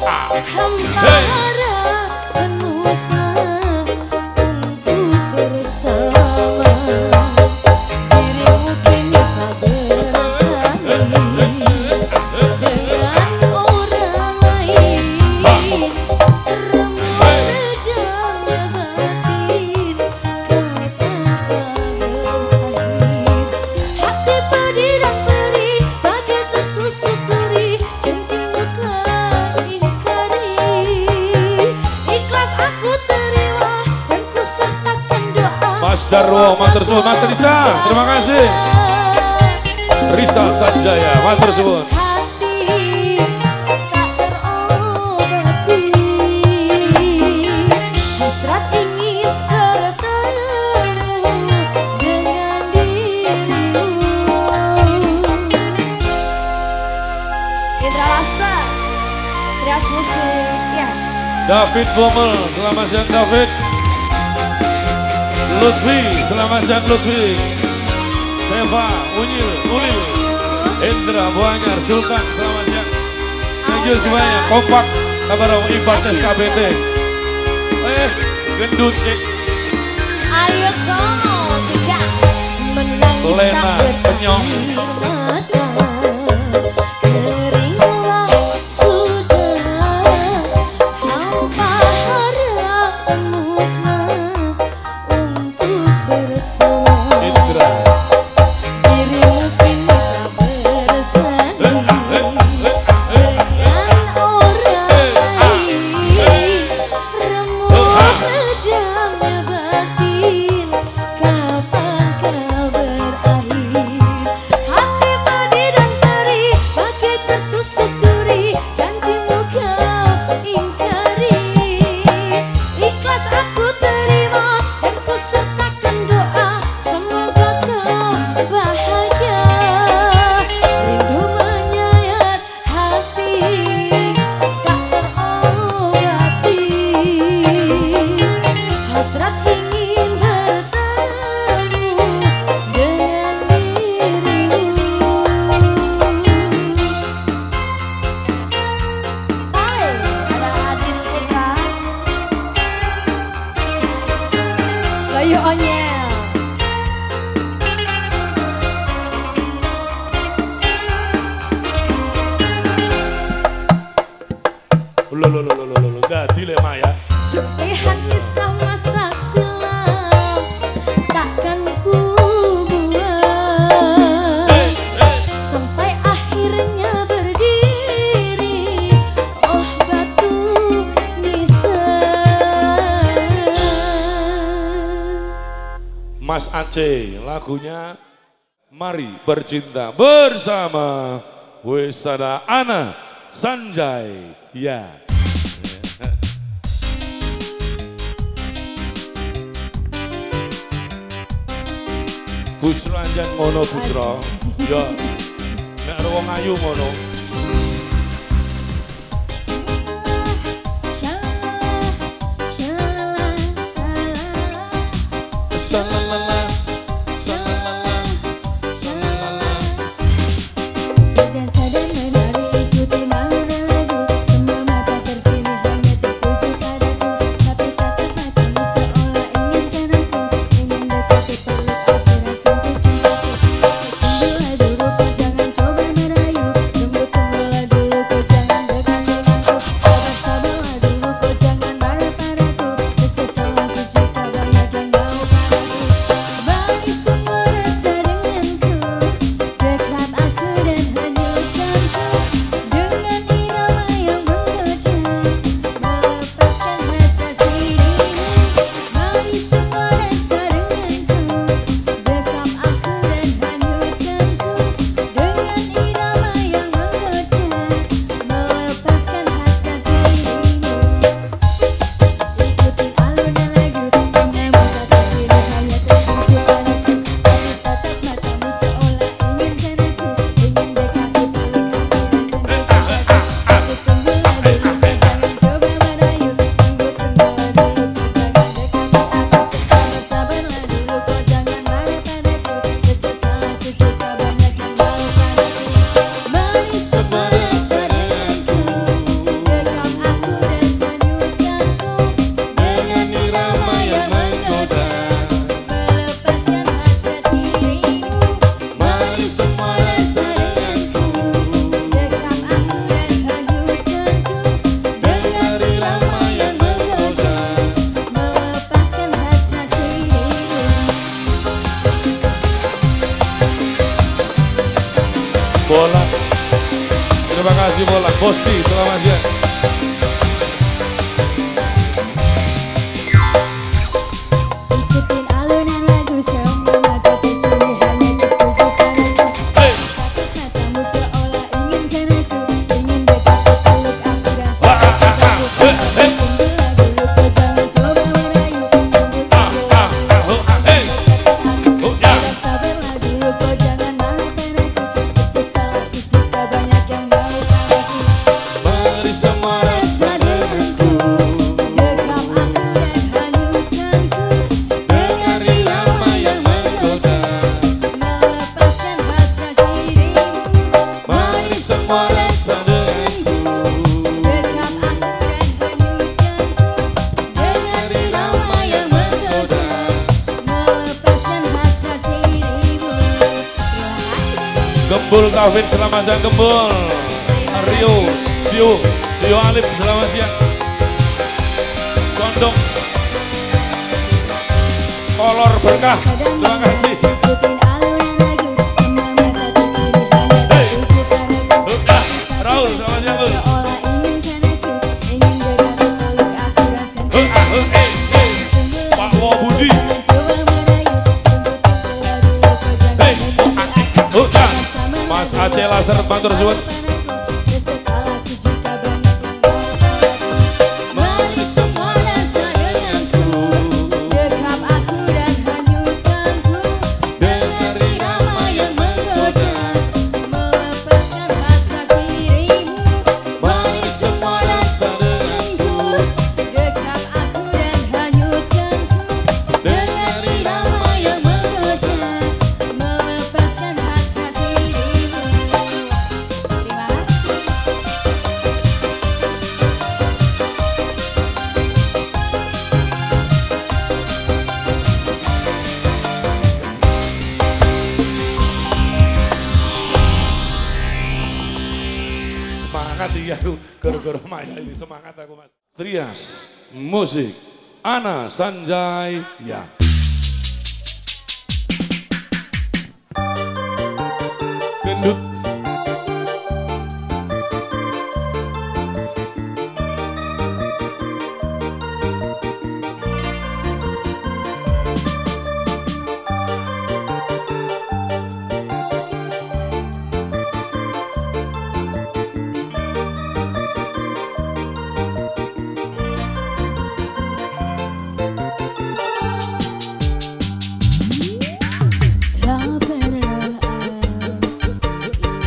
Hamba harapkan musnah untuk bersama. Dirimu kini tak bersanding dengan orang lain. Remuk redamnya batin, kapan berakhir? Hati pedih dan perih, bagai tertusuk duri, janjimu telah ingkari. Ikhlas aku terima dan ku sertakan doa. Mas Jarwo, matur suwun. Mas Risa, terima kasih. Risa Sanjaya, matur suwun. Hati tak terobati, hasrat ingin bertemu dengan dirimu. Indra Lasa, Trias Musik, ya. David Bomel, selamat siang David. Lutfi, selamat siang Lutfi. Seva, Unyil, Ulil, Indra, Buanyar, Sultan, selamat siang. Thank you semuanya, kompak, kabar Ibat SKBT. Gendut, Ayo kau sikat, menangis Lena, tak Penyong. berakhir mata, keringlah sudah, hampa harapan musnah untuk bersama. Indra. Dirimu kini tak bersanding dengan orang lain. Remuk redamnya batin, kapan kau berakhir? Hati pedih dan perih, bagai tertusuk duri, janjimu kau ingkari. Ikhlas aku terima dan ku sertakan doa, semoga kau bahagia. Rindu menyayat hati, tak terobati, hasrat ingin bertemu dengan dirimu. Hai, ada Adin Putra, Bayu Onyel. Loh, dah dilema ya. Serpihan kisah masa silam takkan ku buat sampai akhirnya berdiri, oh batu nisan. Mas Aceh, lagunya Mari Bercinta Bersama Wesada Ana Sanjay, ya. Busro anjan ngono Busro, ya. Nek wong ayu ngono. Salalala, salalala, salalala. Dansa dan menari ikuti mana lagu, semua mata terpilih hanya tertuju padaku, tapi tatap matamu seolah inginkan aku, ingin dekati peluk aku, rasa cintaku. Tunggulah dulu kau jangan coba merayu, tunggu Bola. Terima kasih Bola. Boski, selamat siang. Ikutin alunan lagu semua mata tertuju hanya tertuju padaku. Kata-katamu seolah inginkan aku, ingin dekat peluk aku dan ingin dulu kau jangan coba merayu. Tidak sabarlah dulu kau jangan maafkan aku. Bersesal aku jika banyak yang baik padaku. Mari semua rasa denganku. Dekam aku dan hanyutkanku dengan Irama yang menggoda. melepaskan hasrat dirimu. Mari semua rasa denganku. Dekam aku dan hanyutkanku dengan irama yang menggoda, melepaskan hasrat dirimu. Gembul Kavin, selamat siang Gembul. Dio Alif, selamat siang. Condong Kolor Berkah, terima kasih. Ikutin alunan lagu semua mata tertuju hanya tertuju padaku. Raul, selamat siang Raul. Seolah inginkan aku, ingin dekat peluk aku dan sentuh. Pak Wobudi. Coba merayu untuk itulah dulu kau jangan menunggu aku. Mas Aceh Laser, matur suwun. Bersesal aku jika banyak yang baik. Mari semua rasa denganku, dekap aku dan hanyutkanku dengan irama yang menggoda, melepaskan hasrat dirimu. Mari semua rasa denganku, dekap aku dan hanyutkanku dengan irama yang menggoda, melepaskan hasrat dirimu. Terima kasih. Semangat iya aku, gara-gara Maya ini semangat aku Mas. Trias, musik, Ana Sanjay, ya. Gendut. Tak pernah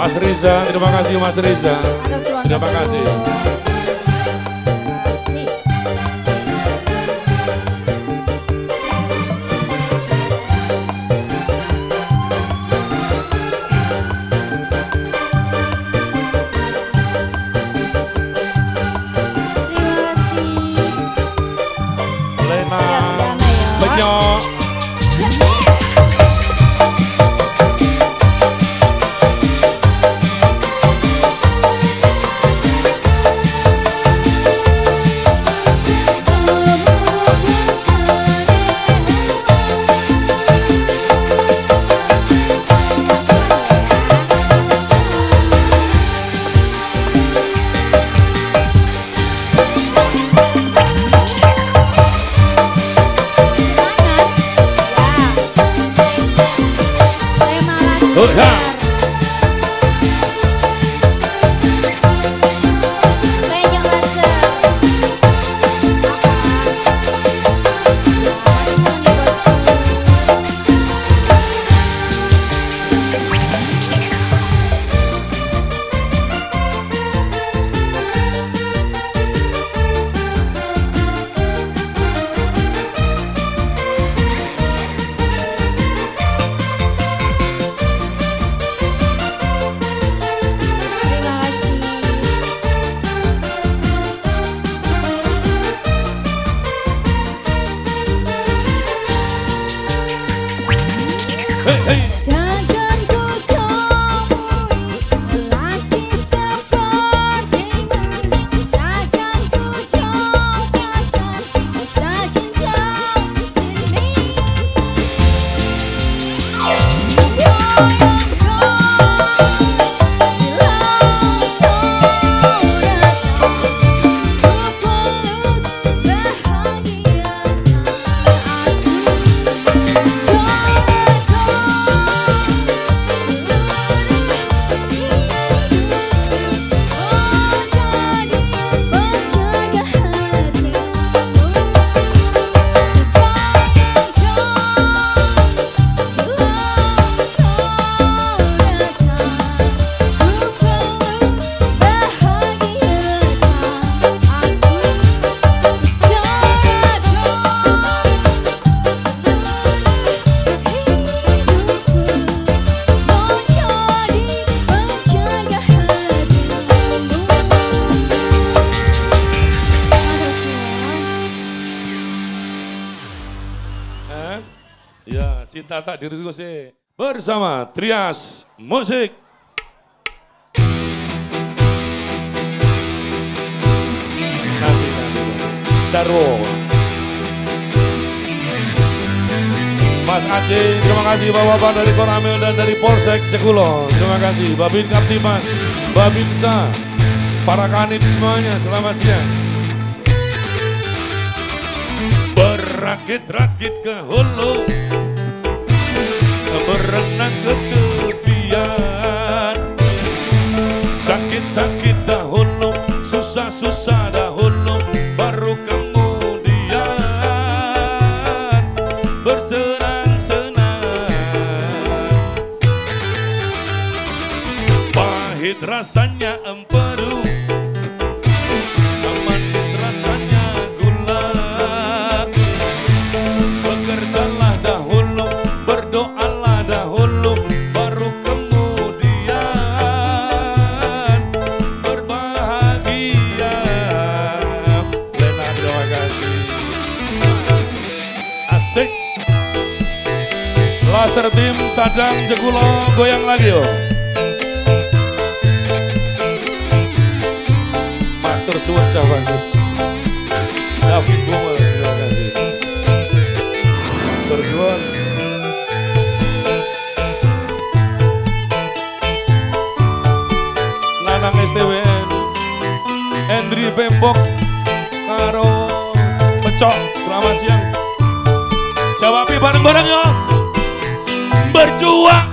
Mas Riza, terima kasih Mas Riza. Terima kasih. Lena, Benyok. Takkan ku temui lelaki sepertimu, takkan ku cobakan rasa cinta ini. Goyang kau bila kau datang, ku peluk bahagiakan Ya, cinta tak dirusuki bersama Trias Musik. Nanti. Jarwo. Mas Aceh, terima kasih Bapak-Bapak dari Koramil dan dari Polsek Cekulo. Terima kasih Babin Kaptimas, Babinsa, para kanit semuanya, selamat siang. Berakit-rakit ke hulu, berenang ke tepian, sakit-sakit dahulu, susah-susah dahulu, baru kemudian bersenang-senang. Pahit rasanya empedu, manis rasanya gula. Bekerjalah dahulu, berdoalah dahulu, baru kemudian berbahagia. Lena, terima kasih. Asik. Laser tim Sadang Jekulo goyang lagi yo. Matur suwun cah bagus. David Bumel, terima kasih. Matur suwun. Nanang STWN, Hendri Pempok, karo Pecok, selamat siang. Jawabi bareng-bareng yo. Berjuang,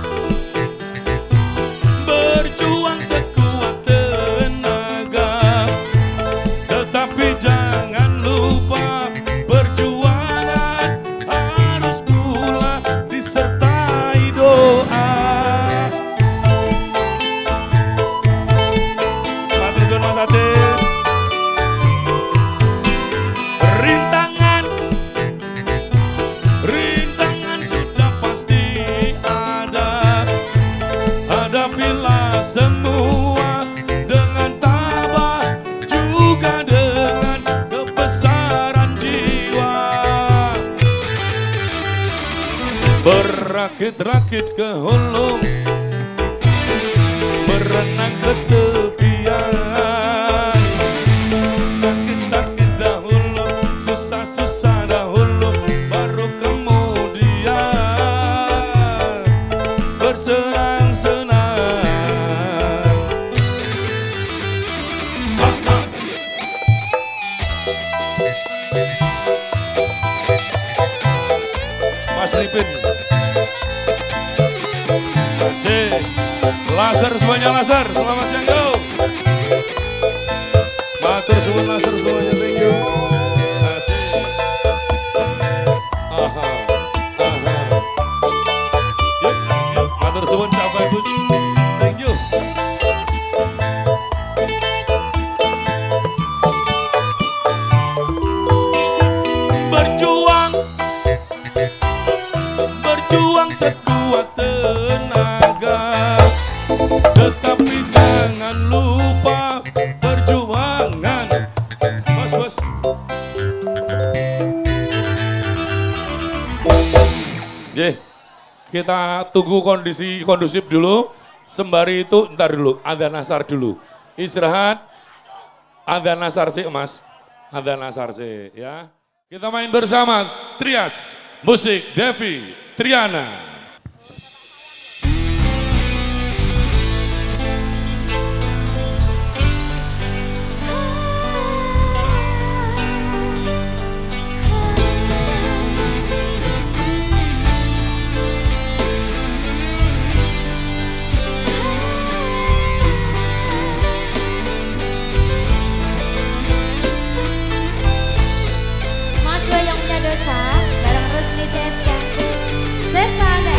berjuang sekuat tenaga, tetapi jangan lupa perjuangan harus pula disertai doa. rakit-rakit ke hulu, berenang ke tepian. Sakit-sakit dahulu, susah-susah dahulu, baru kemudian bersenang-senang. Mas Ripin, asik. Laser semuanya, laser. Selamat siang, yo. Matur suwun laser semuanya, thank you. Asik. Aha, aha. Yuk, yuk. Matur suwun Cak Bagus, thank you. Berjuang, berjuang sekuat tenaga, tetapi jangan lupa perjuangan. Bos, bos. Ye, kita tunggu kondisi kondusif dulu. Sembari itu ntar dulu, adzan asar dulu. Istirahat, adzan asar sih mas. Adzan asar sih ya. Kita main bersama Trias, musik Devi Triana. Mas Gue yang punya dosa bareng Rusli Ceska Sesa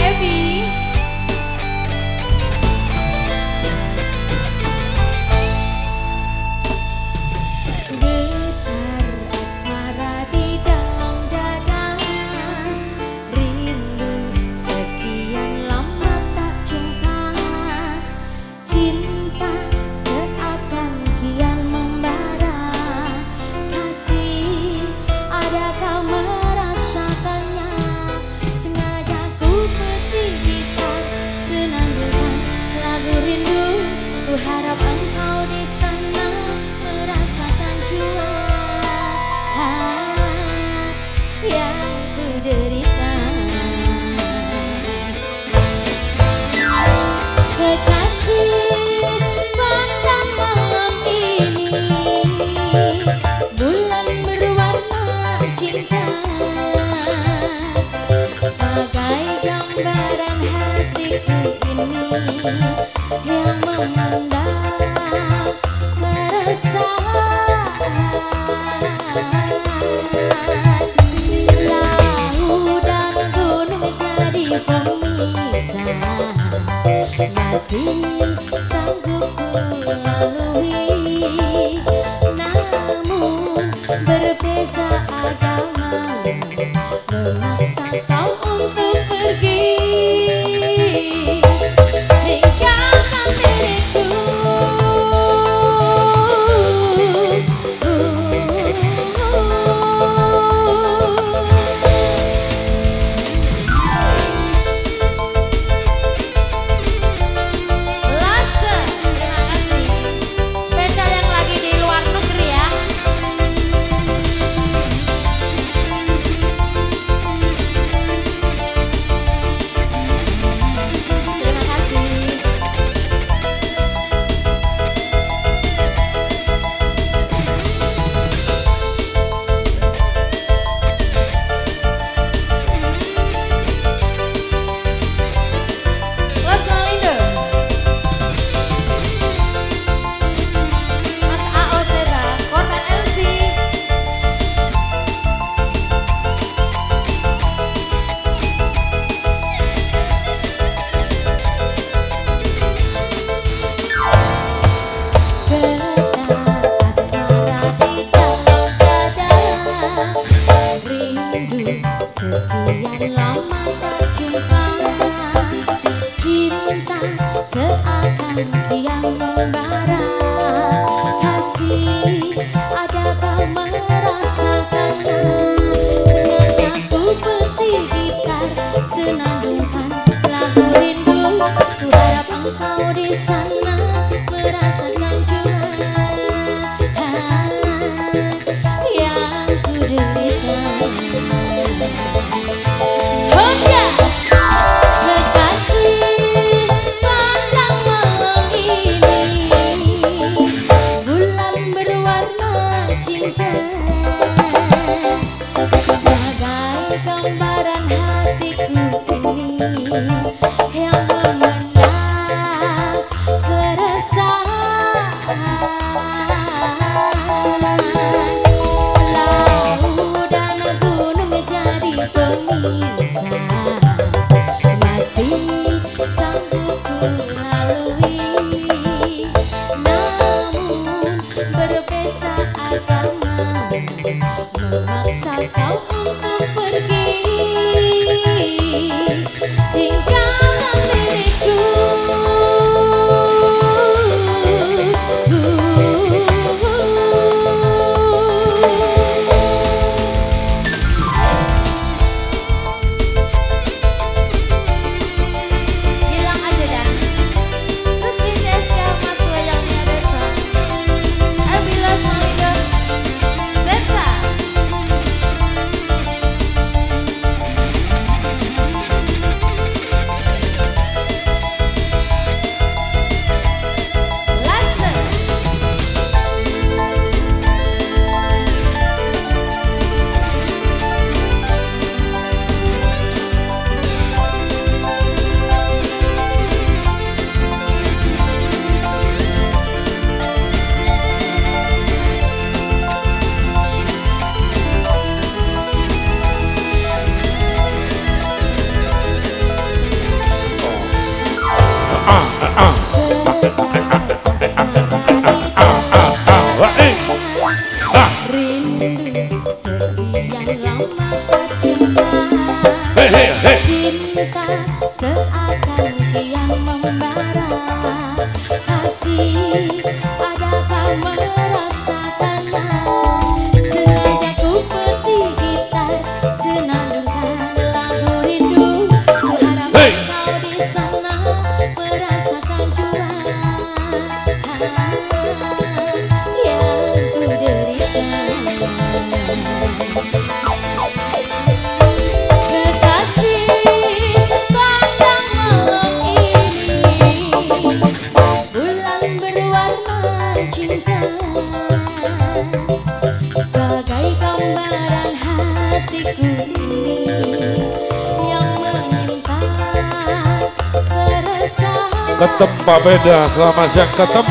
Ketem Pak Beda, selamat siang Ketem.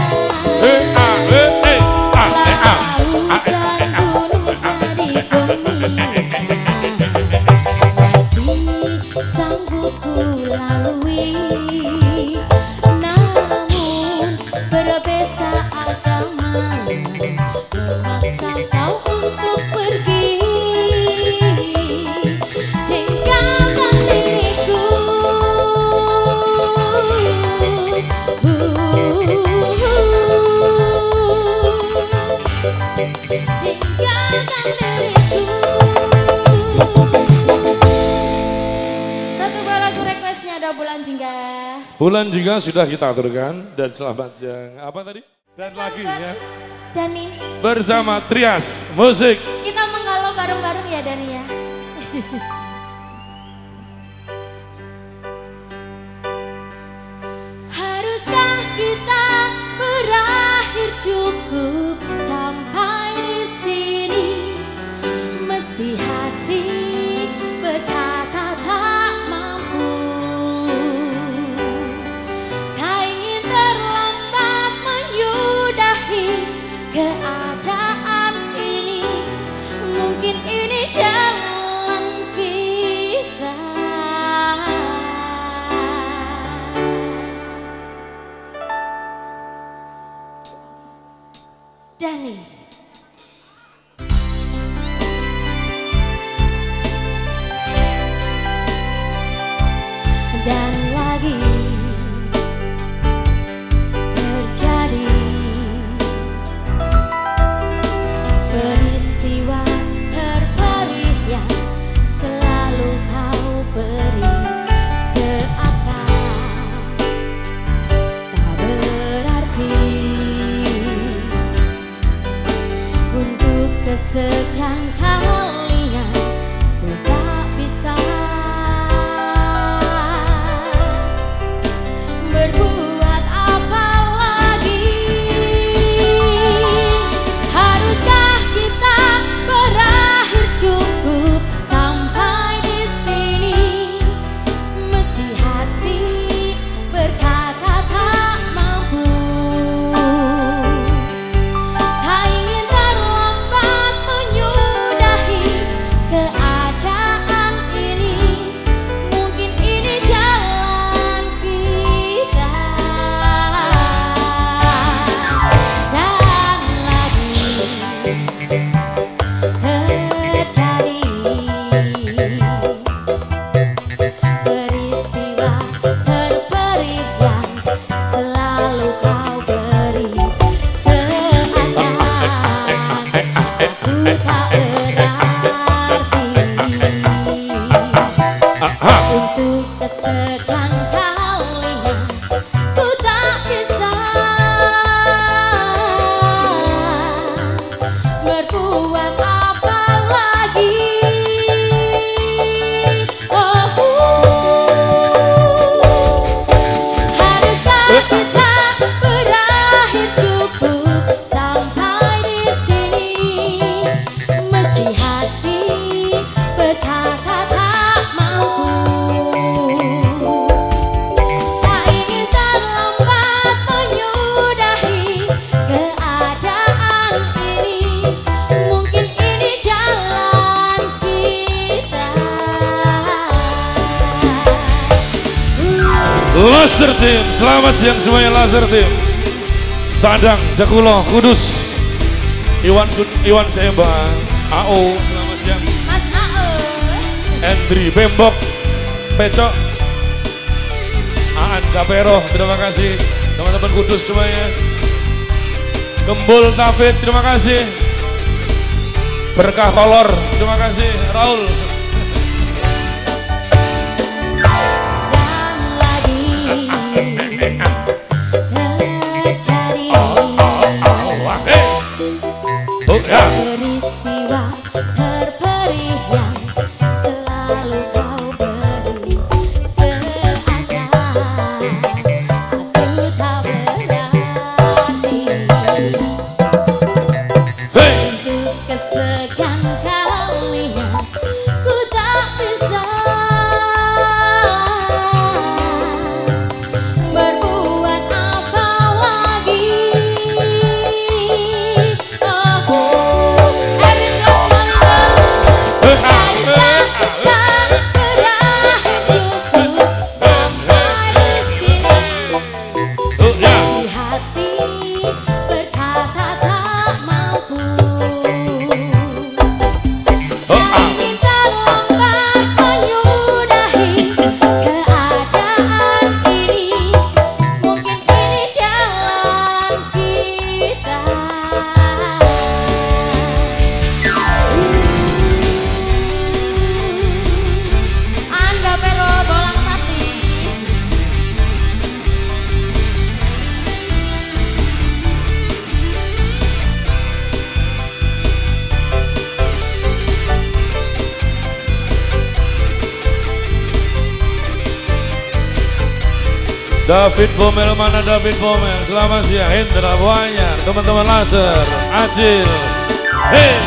Sanggup ku lalui, namun berbeza agama memaksa kau untuk pergi, tinggalkan diriku. Tinggalkan diriku. Satu buah lagu requestnya ada Bulan Jingga. Bulan juga sudah kita aturkan dan selamat siang. Apa tadi? Dan lagi ya. Dani, Bersama Trias Musik. kita menggalau bareng-bareng ya Dani ya. Haruskah kita berakhir cukup sampai di sini? Mesti hati berkata tak mampu. Tak ingin terlambat menyudahi keadaan ini. Mungkin ini jalan kita. Dani. Dan lagi terjadi peristiwa terperih yang selalu kau beri, seakan tak berarti. Untuk kesekian kalinya ku tak bisa berbuat apa lagi. Haruskah kita berakhir cukup sampai di sini? Mesti hati berkata tak mampu. Tak ingin terlambat menyudahi keadaan ini. Mungkin ini jalan kita. Dan lagi terjadi peristiwa terperih yang selalu kau beri, seakan aku tak berarti. Untuk kesekian kalinya ku tak bisa berbuat apa lagi. Haruskah kita berakhir cukup sampai di sini? Mesti hati berkata tak mampu. Tak ingin terlambat menyudahi keadaan ini. Mungkin ini jalan kita. Laser Team, selamat siang semuanya Laser Team. Sadang, Jakulo, Kudus, Iwan Sembang, AO, selamat siang. Mas Aul, Endri, Bembok, Pecok, Aan, Kapero, terima kasih. Teman-teman Kudus semuanya. Gembul, David, terima kasih. Berkah Kolor, terima kasih. Raul. dan lagi terjadi Oh ya. peristiwa terperih yang selalu kau beri, seakan aku tak berarti. Hey. Untuk kesekian kalinya ku tak bisa berbuat David Bomel, mana David Bomel? Selamat siang, Hendra Buanyar, teman-teman laser, Acil. Hei,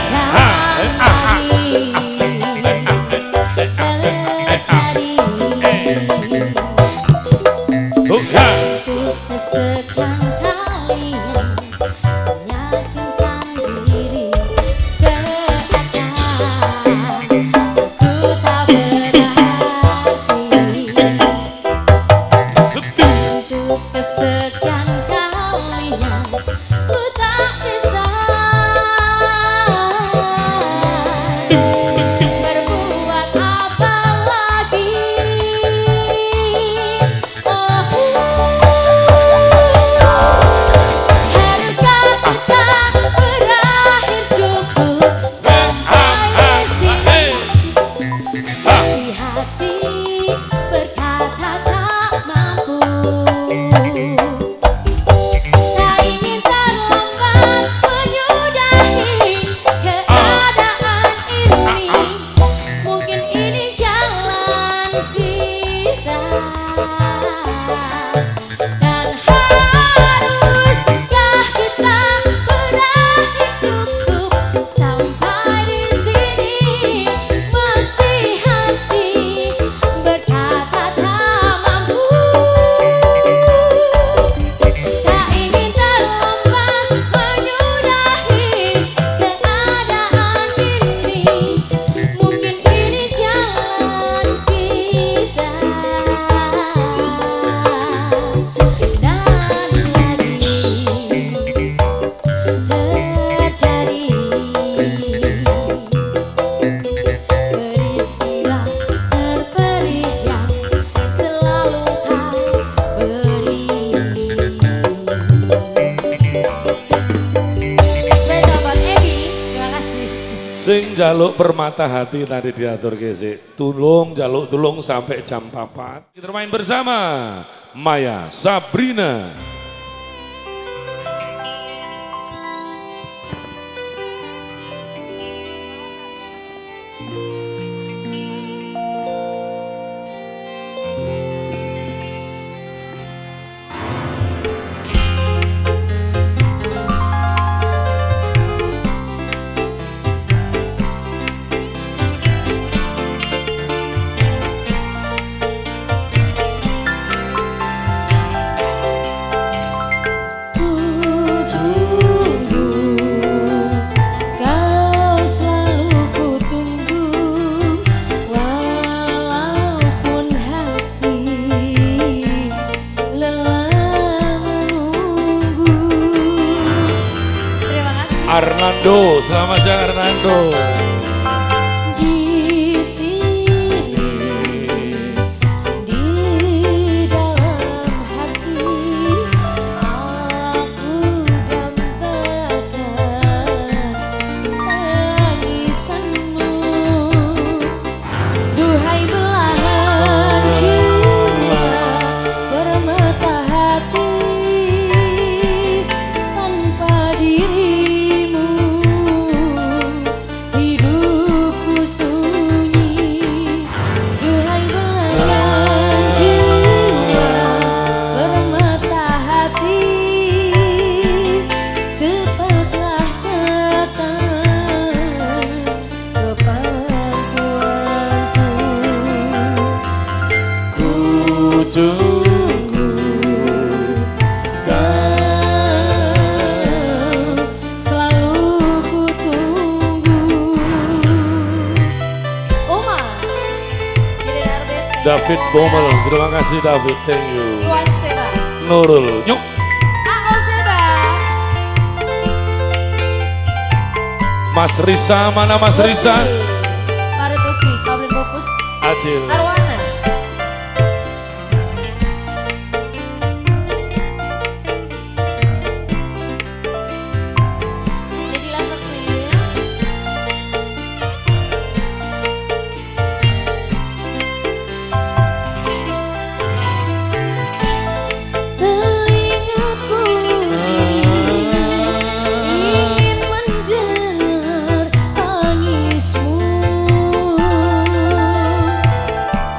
sing jaluk permata hati tadi diatur gesek. Tulung jaluk tulung sampai jam 4. Kita main bersama Maya Sabrina. Arnando, selamat siang Arnando. Di sini, di dalam hati, aku dambakan tangisanmu. Duhai belahan jiwa bermata hati, tanpa diri David Bomel, terima kasih David, thank you. Tuan Seba. Nurul, yuk. Ako Seba. Mas Risa, mana Mas Risa? Mari Tuki, Cablin Fokus. Acil. Arwana. Jadi langsung nih. Telingaku ingin mendengar tangismu.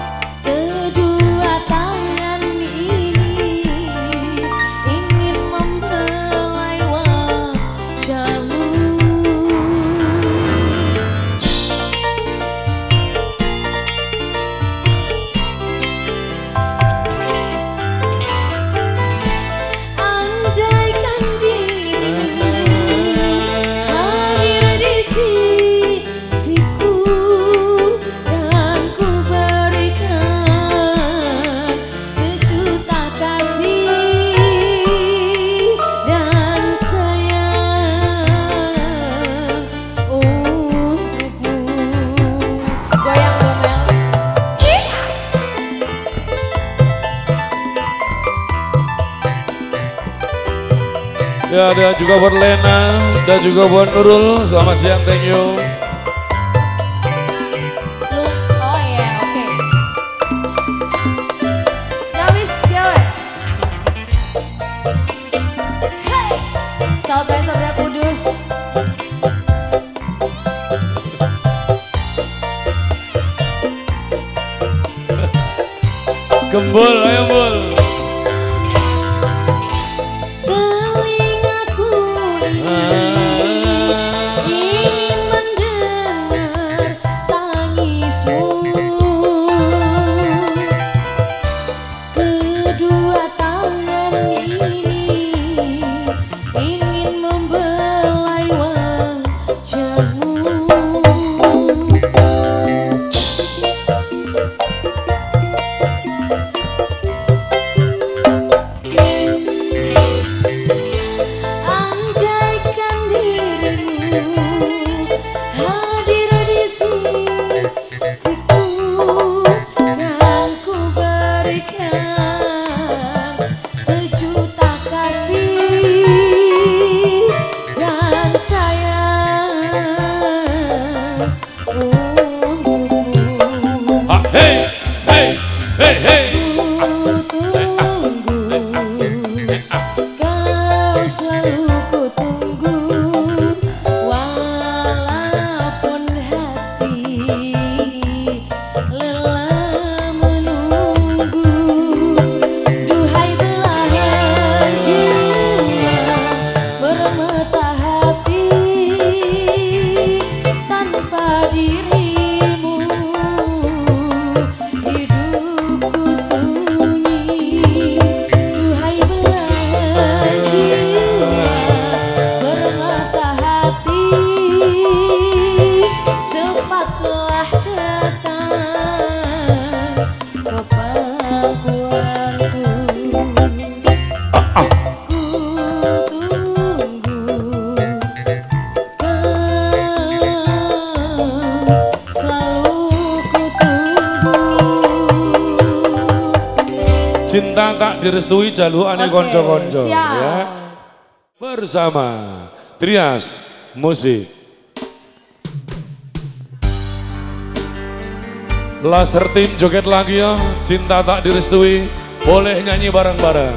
Ya ada juga buat Lena dan juga buat Nurul. Selamat siang, thank you. Oh iya, oke. Gawis, gawe. Hey, saudara-saudara kudus. Gembul, ayo Bul. Telingaku ingin mendengar tangismu. Kedua tangan ini ingin membelai wajahmu. Andaikan dirimu hadir di sisiku, kan ku berikan sejuta kasih dan sayang untukmu. Ah, hey, hey, hey, hey. Kau selalu ku tunggu, walaupun hati lelah menunggu. Duhai belahan jiwa bermata hati, tanpa dirimu hidupku sunyi. Duhai belahan jiwa bermata hati, cepatlah datang ke pangkuanku. Ku tunggu kau, selalu ku tunggu. Cinta tak direstui jalukane Oke, konco-konco siap. ya. Bersama Trias Musik. Laser Team joget lagi ya. Cinta tak direstui. Boleh nyanyi bareng-bareng.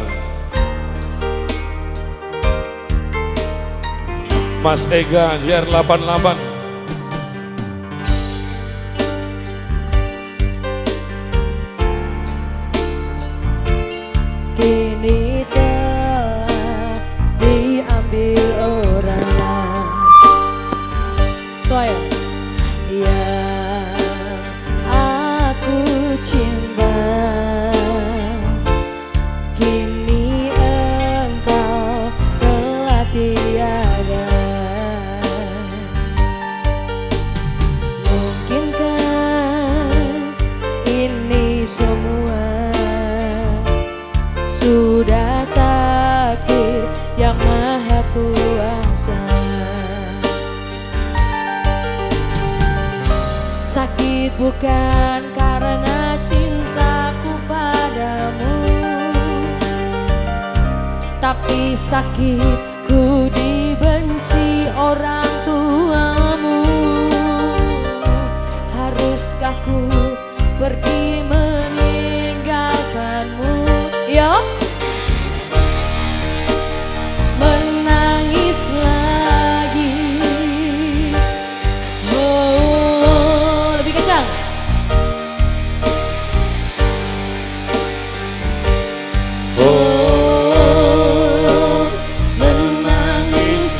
Mas Ega JR88. Kini telah diambil orang. Soalnya yang aku cinta, kini engkau telah tiada. Mungkinkah ini semua sudah takdir yang maha kuasa? Sakit bukan karena cintaku padamu, tapi sakit ku dibenci orang tuamu. Haruskah ku pergi meninggalkanmu? Yo, menangis lagi. Oh, lebih kencang. Oh, menangis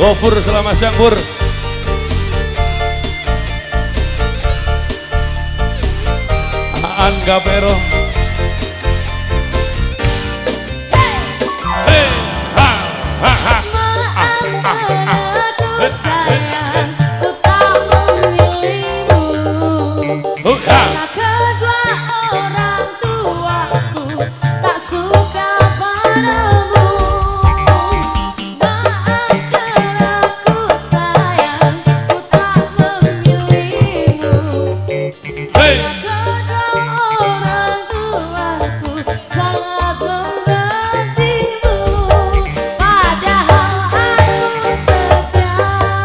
Oh Pur, selamat siang Pur. Aan Gapero. Hey, ha, ha, ha. Aku sayang, ku tak memilihmu. Karena kedua orang tuaku tak suka padamu. Maafkan aku sayang, ku tak memilihmu. Hey. Kedua orang tuaku sangat membencimu. Padahal aku setia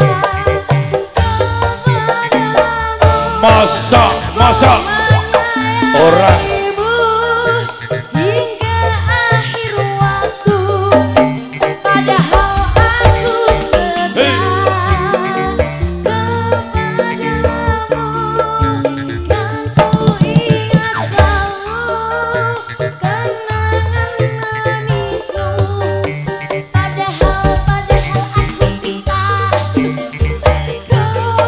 kepadamu. Masa orang hingga akhir waktu. Padahal aku setia kepadamu. Kan ku ingat selalu kenangan manismu. Padahal aku cinta kepadamu.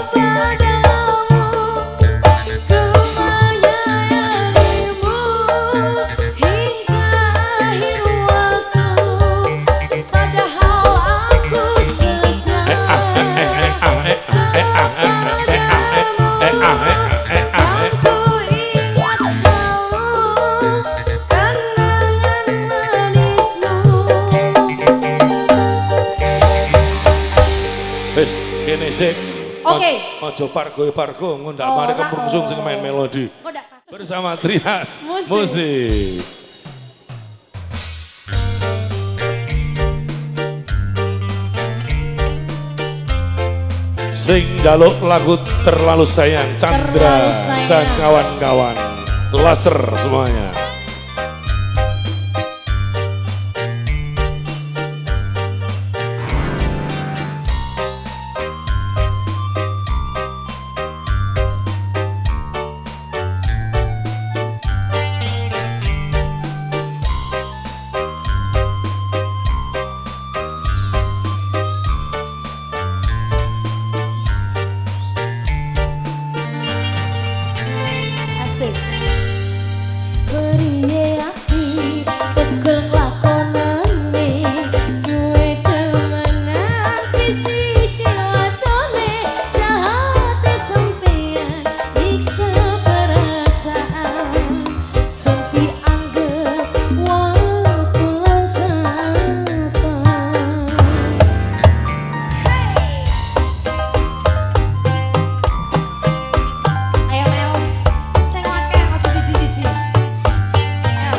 Ku menyayangimu hingga akhir waktu. Padahal aku setia kepadamu. Kan ku ingat selalu kenangan manismu. wis kene sik. Oke. Ojo pargo ngundak Oh, mari ora. kemrungsung sing main melodi. Kok ndak Bersama Trias Musik. Musik. Sing jaluk lagu terlalu sayang Chandra Terlalu Sayang. dan kawan-kawan laser semuanya. asik. Priye ati tegel lakonane kowe temenan siji watone jahate sampeyan nyiksa perasaan sopi anggap waktu loncatan. Ayo Mel, sing akeh aja siji-siji. Ayo.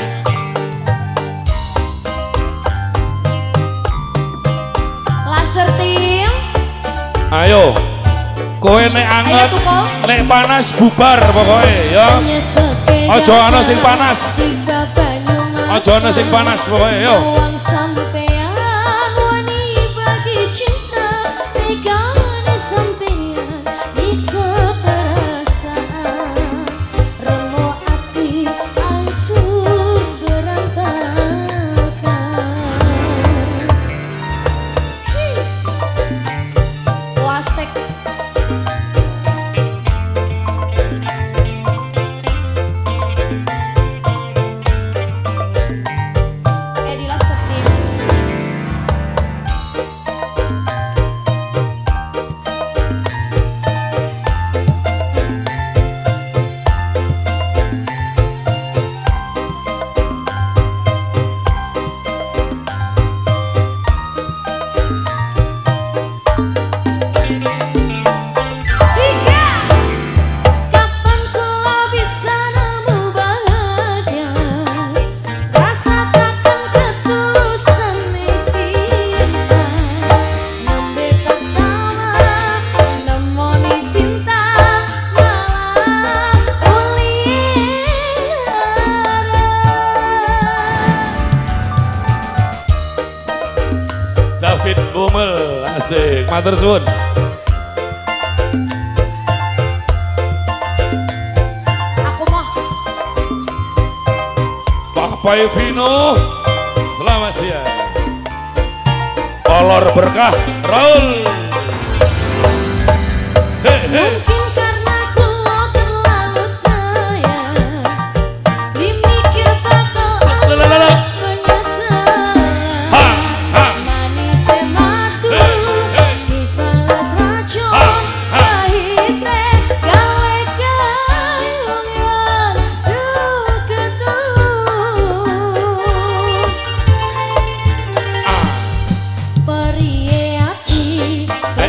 Laser team, Ayo, kowe nek ayo anget, tukul. nek panas bubar pokoknya ya. Ojo ana sing panas. Ojo ana sing panas pokoknya yo. Uang sampeyan wani bagi cinta, tegane sampeyan nyiksa perasaan, remo ati hancur berantakan. Wasek. Edi Laser Team. Sika, kapan kau bisa nemu bahagia? Rasa takkan ketulusan cinta, nembe pertama nemoni cinta malah David Bumel, asik, matur suwun. aku mah Pak Pai Vino, selamat siang. Kolor berkah Raul. Mungkin karena kulo terlalu sayang, dimikir bakal ada penyesalan. Manis madu dibalas racun, pahitnya gawe kayung yang ketuh. Periye ati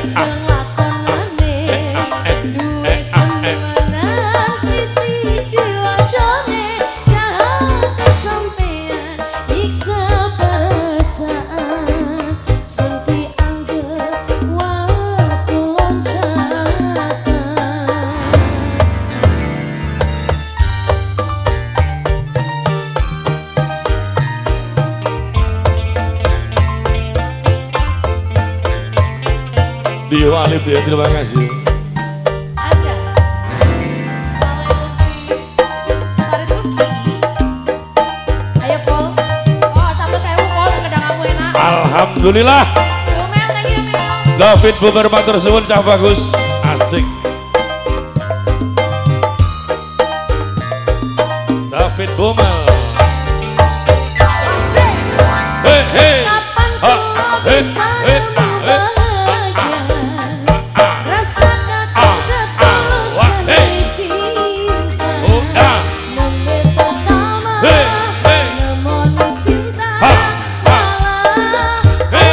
Dio Alif ya, terima kasih. Ada. Ayo Pol. Oh 1.000 Pol, kedang kamu enak. Alhamdulillah. Mel, thank you Mel. David Buber matur suwun cah bagus. Asik. David Bumer. Asik. Hei hei. Kapan kulo bisa rasa kakak ketulusan cinta. Nemu pertama nemoni cinta malah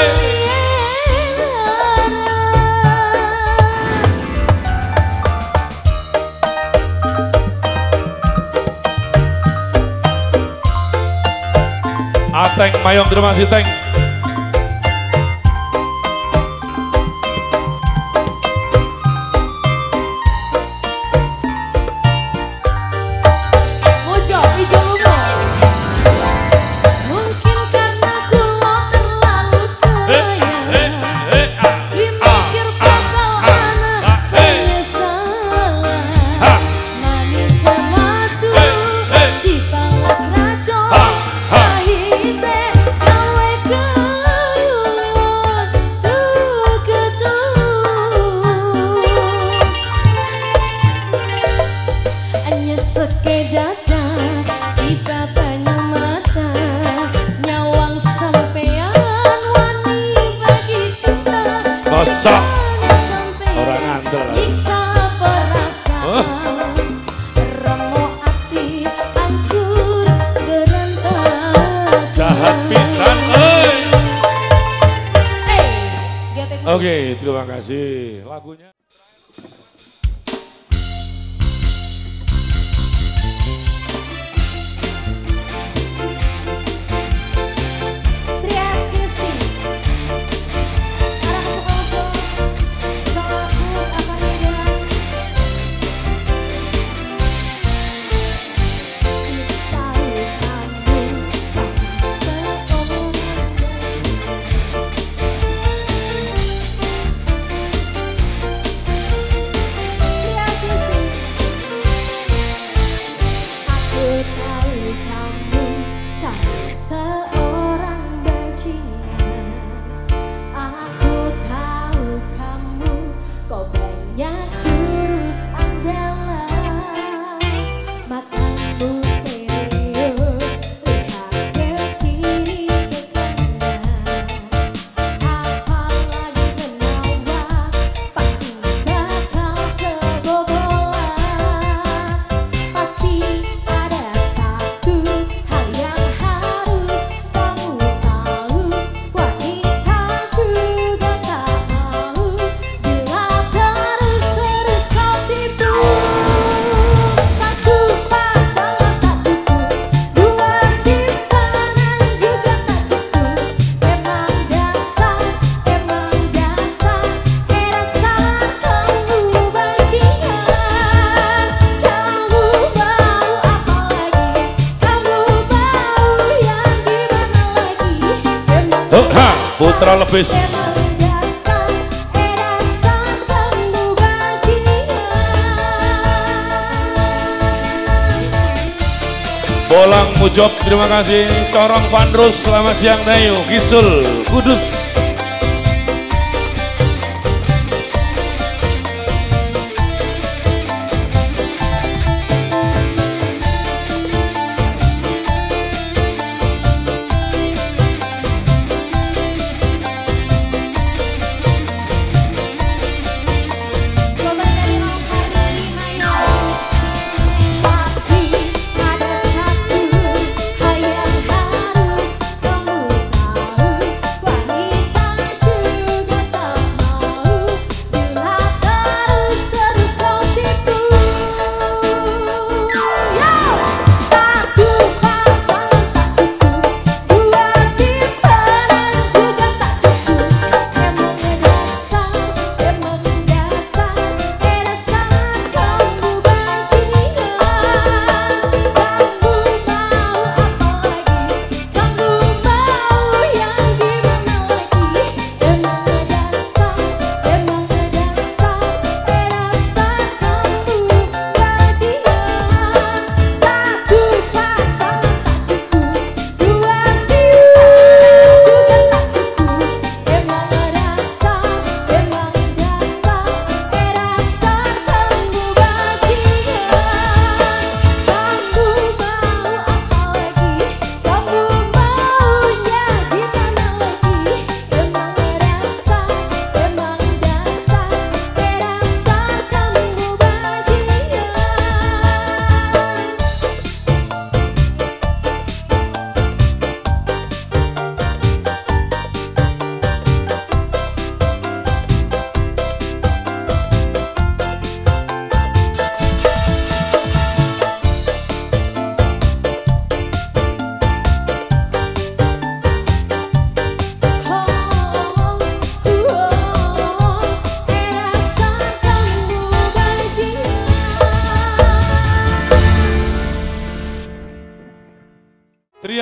Ateng Mayong, terima kasih Teng. Mujo, ijo lungo. Mungkin karena kulo terlalu sayang, dimikir bakal ana penyesalan. Manis madu dibalas racun, pahitnya gawe kayung tuh ketuh. Nyeseke dada tiba banyu mata, nyawang sampean wani bagi cinta. Kosok. Sampean Orang ngantor. nyiksa perasaan, remuk hati hancur berantakan. Jahat pisan, oi. Gepeng Oke, terima kasih. Lagunya. Triasisi. Arah ke Sukoharjo. Bagus apa nih jalan? Tahu kamu seumur Aku tahu kamu seorang bajingan. Aku tahu kamu kau banyak jurus andalan. Matamu stereo, lihat ke kiri ke kanan. Apalagi menawa, pasti bakal kebobolan. Pasti ada satu hal yang harus kamu tahu. Wanitaku gak tahu bila terus kau tipu. Satu pasangan tak cukup, dua simpanan juga tak cukup. Emang dasar era salah kamu bajingan. Kamu mau apa lagi? Kamu mau yang gimana lagi? Emang Oh, ha, Putra Lebis. emang dasar era salah kamu bajingan. Bolang Mujob, terima kasih. Corong Vandrus, selamat siang Dayu. Gisul, Kudus.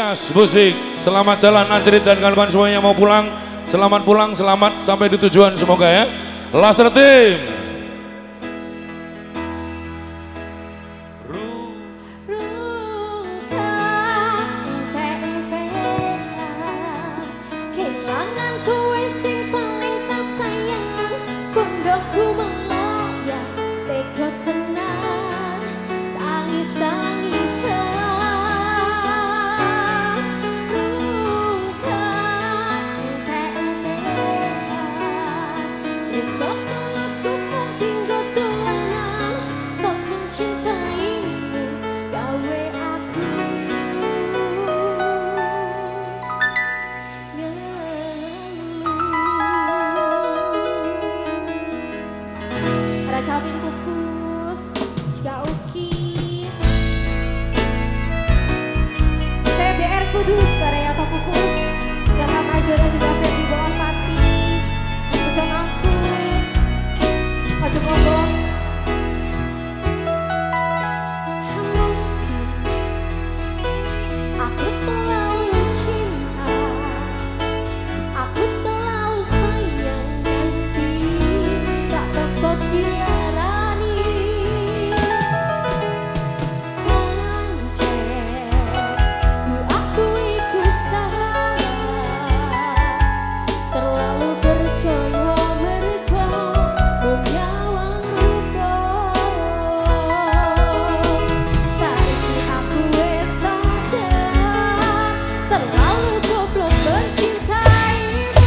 Trias Musik. Selamat jalan Anjrit dan kawan-kawan semuanya mau pulang. Selamat pulang, selamat sampai di tujuan semoga ya. Laser Team. Calvin Kukus, juga Uki. Saya DR Kudus, Area Pak Kukus, Gata Majo dan juga Freddy Bolapati, Ojo Mangkus, Ojo Bobos. Aku terlalu cinta, aku terlalu sayang nanti tak bisa dilarani. Pancen ku akui ku salah, terlalu percaya mereka menyawang rupa. Saiki aku wis sadar, terlalu goblok mencintaimu.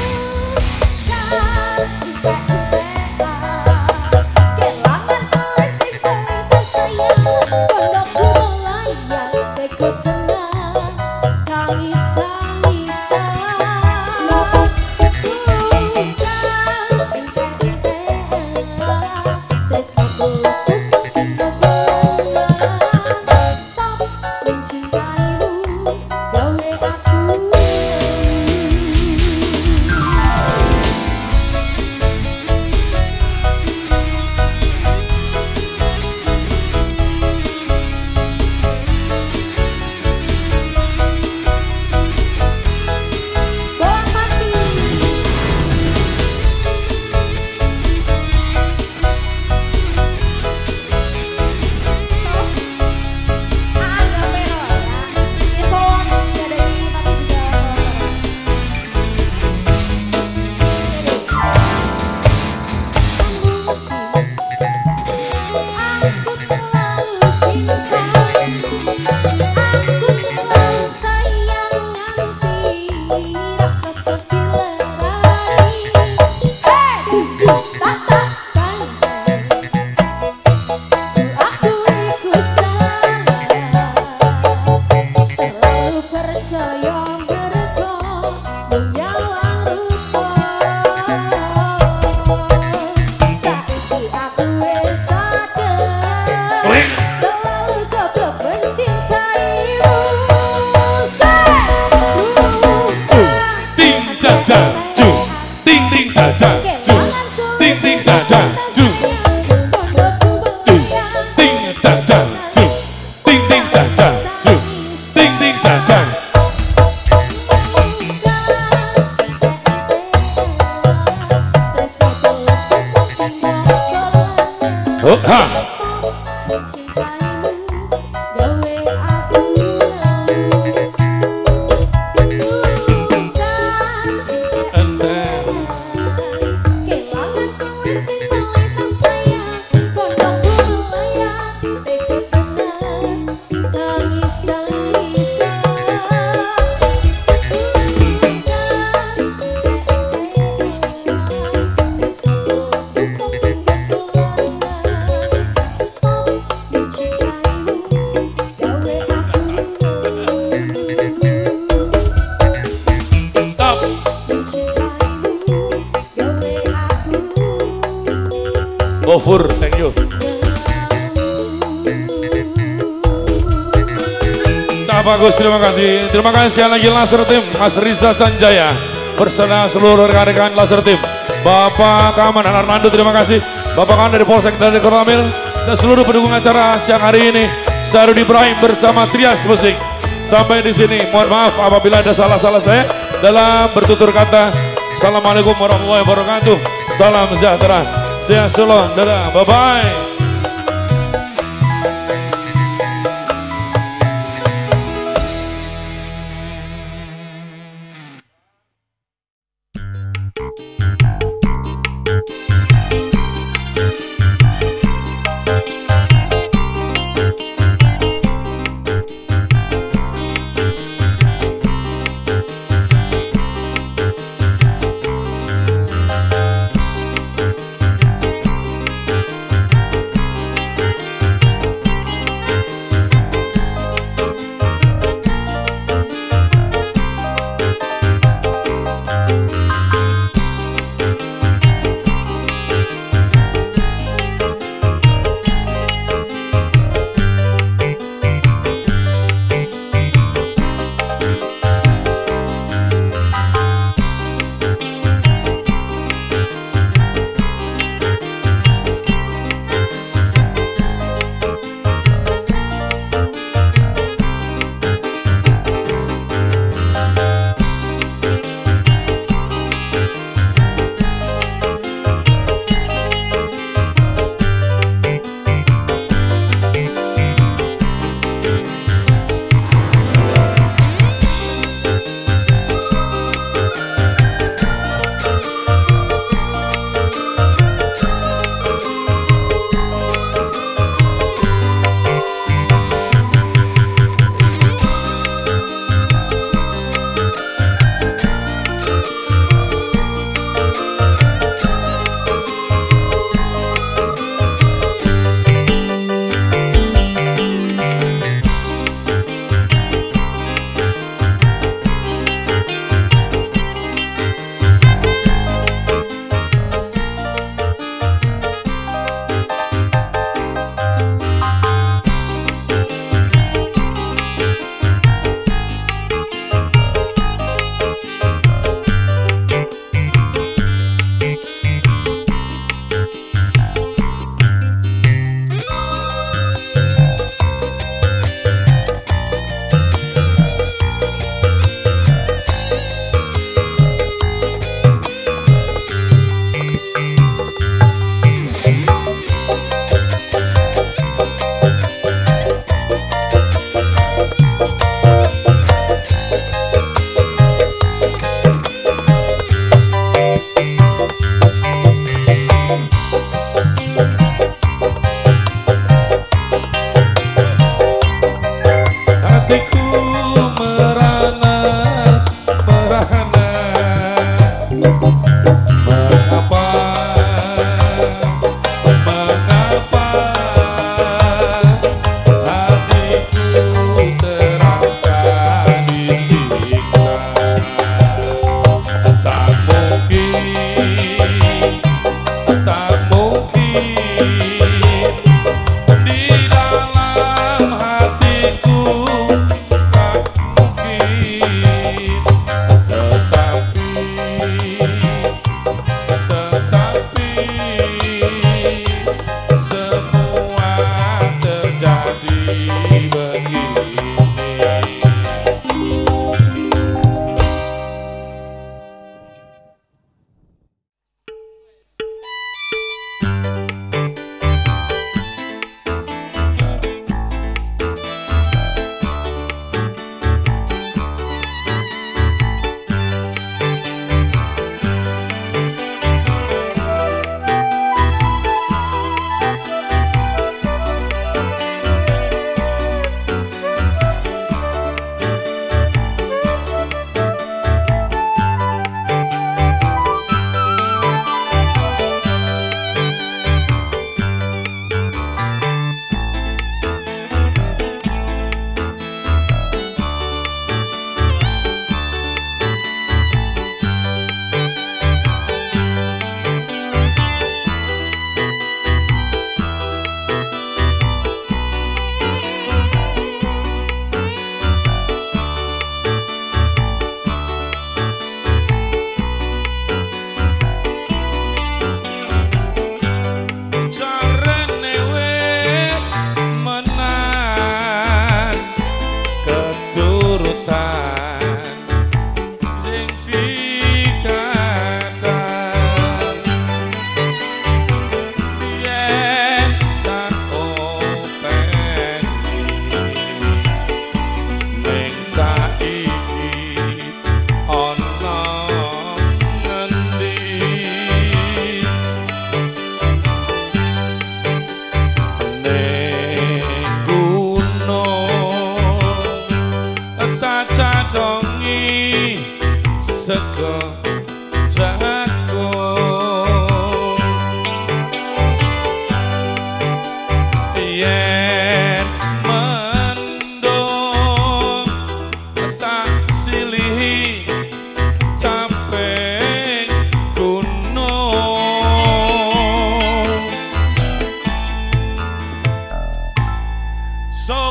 Gofur, thank you. Cak bagus, terima kasih. Terima kasih sekali lagi Laser Team, Mas Riza Sanjaya bersama seluruh rekan-rekan Laser Team. Bapak Kaman Arnando, terima kasih. Bapak Kaman dari Polsek dari Koramil dan seluruh pendukung acara siang hari ini. Sarudi Ibrahim bersama Trias Musik. sampai di sini. Mohon maaf apabila ada salah-salah saya dalam bertutur kata. Assalamualaikum warahmatullahi wabarakatuh. Salam sejahtera. Sehat selalu. Dadah. Bye-bye.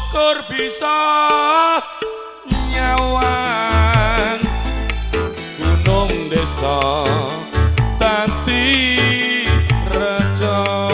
syukur bisa nyawang gunung desa tati rejo.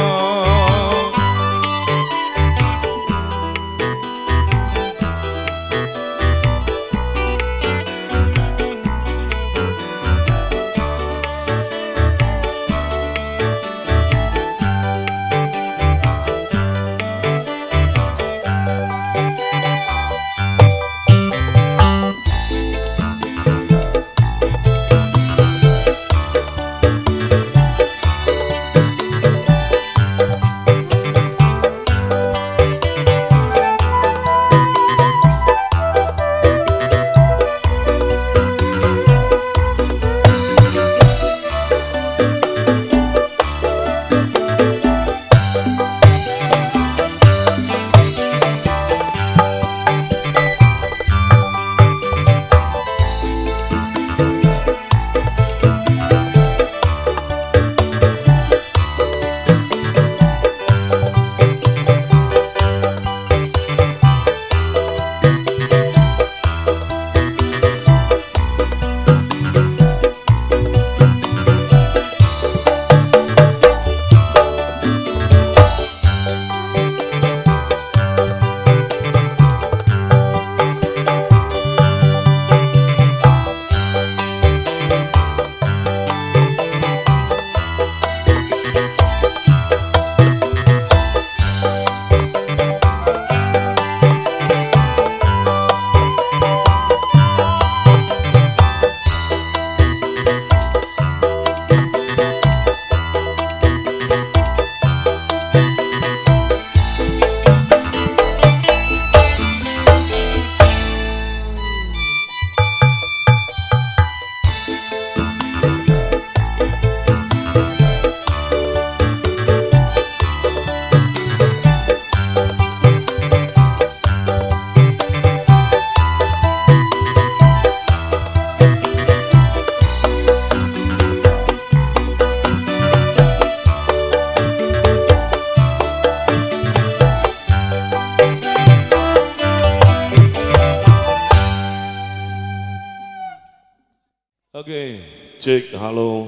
Oke, cek, halo.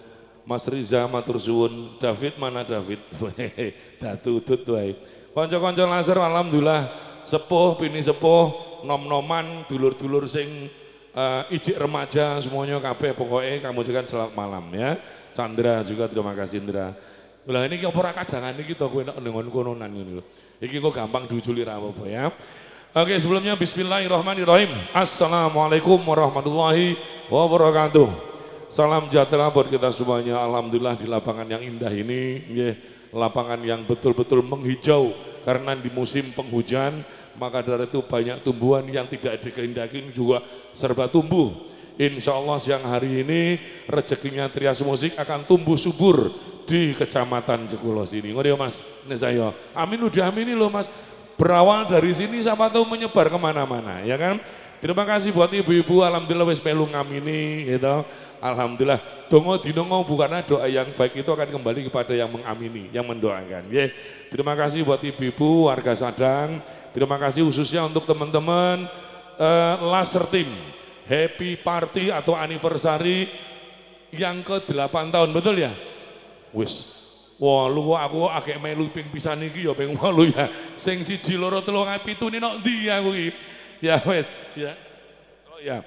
Mas Riza matur suwun. David mana David? Datu tut wae. Kanca-kanca laser alhamdulillah sepuh pini sepuh nom-noman dulur-dulur sing ijik remaja semuanya kabeh pokoknya kamu juga selamat malam ya. Chandra juga terima kasih Indra. Lah ini kok ora kadangan iki to kowe nek ndengon kononan ngene lho. Iki kok gampang diuculi ra apa ya. Oke, sebelumnya bismillahirrahmanirrahim. Assalamualaikum warahmatullahi wabarakatuh. Salam sejahtera buat kita semuanya. Alhamdulillah di lapangan yang indah ini, lapangan yang betul-betul menghijau karena di musim penghujan, maka dari itu banyak tumbuhan yang tidak dikehendaki juga serba tumbuh. Insya Allah siang hari ini rezekinya Trias Musik akan tumbuh subur di Kecamatan Jekulo sini. Ngono ya Mas, ini saya. Amin udah amini loh Mas. Berawal dari sini siapa tahu menyebar kemana-mana ya kan. Terima kasih buat ibu-ibu, alhamdulillah wis melu ngamini gitu. Alhamdulillah, dongo dinongo bukanlah doa yang baik itu akan kembali kepada yang mengamini, yang mendoakan. Ya. Terima kasih buat ibu-ibu, warga Sadang. Terima kasih khususnya untuk teman-teman Laser Team. Happy Party atau anniversary yang ke-8 tahun, betul ya? Wis. Wah, lu kok aku agak melu ping pisan iki ya ping 8 ya. Sing 1 2 3 4 7 ni nok ndi aku iki. Ya wis, ya. Oh ya.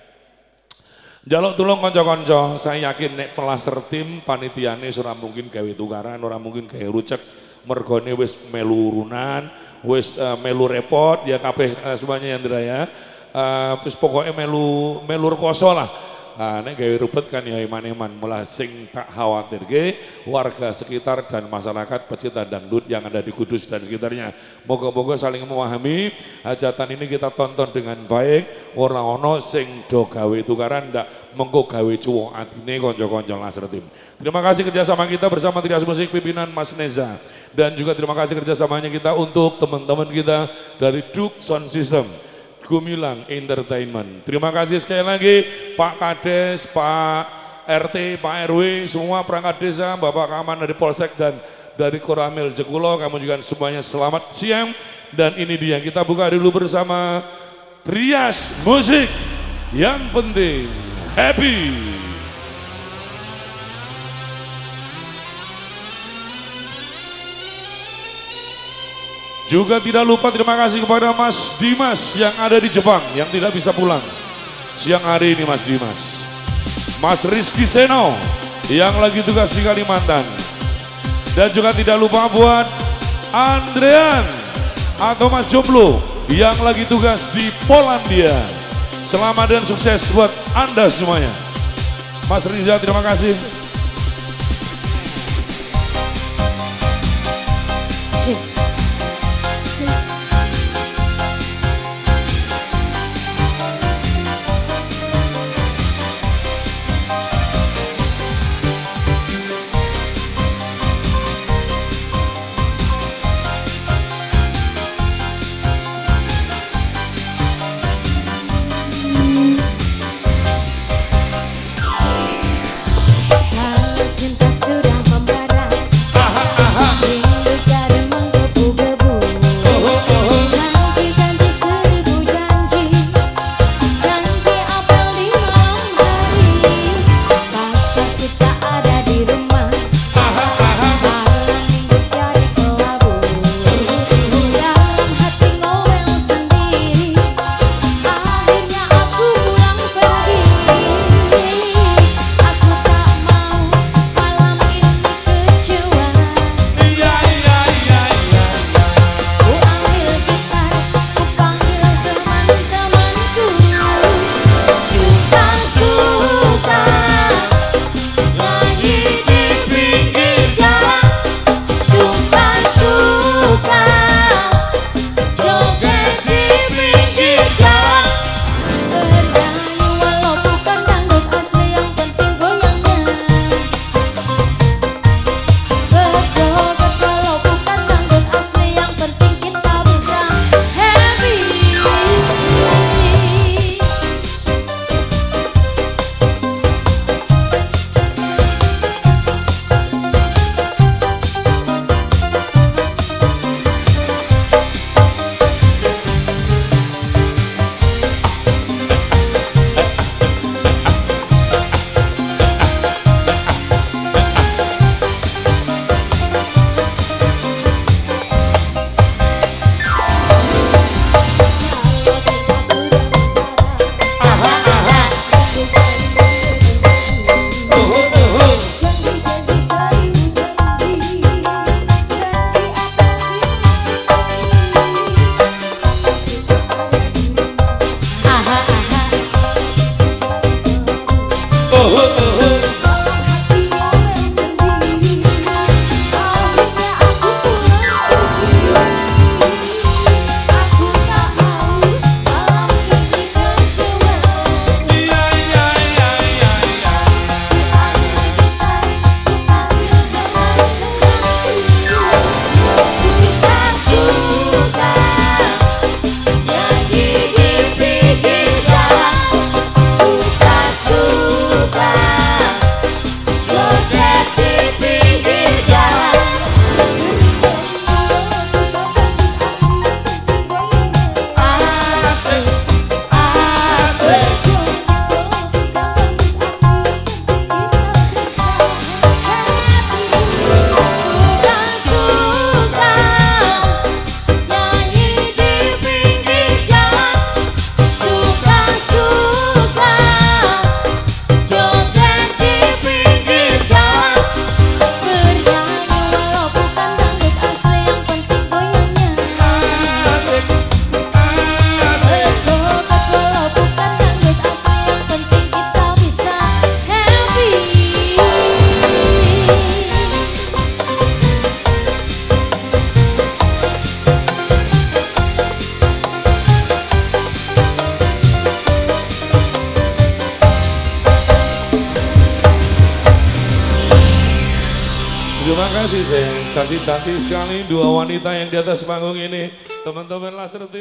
Jaluk tulung kanca-kanca, saya yakin nek Laser Team panitiane ora mungkin gawe tukaran, ora mungkin gawe rucek, mergone wis melu urunan, wis melu repot ya kabeh semuanya Yandra ya. Terus pokoknya melu rekoso lah. Nek gawe rupet kan ya iman-iman mulai sing tak khawatir warga sekitar dan masyarakat pecinta dangdut yang ada di Kudus dan sekitarnya. Moga-moga saling memahami hajatan ini kita tonton dengan baik. Ora ono sing do gawe tukaran ndak mengko gawe cuwo atine kanca-kanca Laser Team. Terima kasih kerjasama kita bersama Trias Musik pimpinan Mas Neza dan juga terima kasih kerjasamanya kita untuk teman-teman kita dari Duke Sound System. Gumilang Entertainment. Terima kasih sekali lagi Pak Kades, Pak RT, Pak RW, semua perangkat desa, Bapak Kaman dari Polsek dan dari Koramil Jekulo. Kamu juga semuanya selamat siang Dan ini dia, kita buka dulu bersama Rias Musik. Yang penting happy. Juga tidak lupa terima kasih kepada Mas Dimas yang ada di Jepang, yang tidak bisa pulang siang hari ini Mas Dimas. Mas Rizky Seno yang lagi tugas di Kalimantan. Dan juga tidak lupa buat Andrean atau Mas Jomblo yang lagi tugas di Polandia. Selamat dan sukses buat Anda semuanya. Mas Riza terima kasih. Terima kasih sayang, cantik-cantik sekali dua wanita yang di atas panggung ini. Teman-teman Laser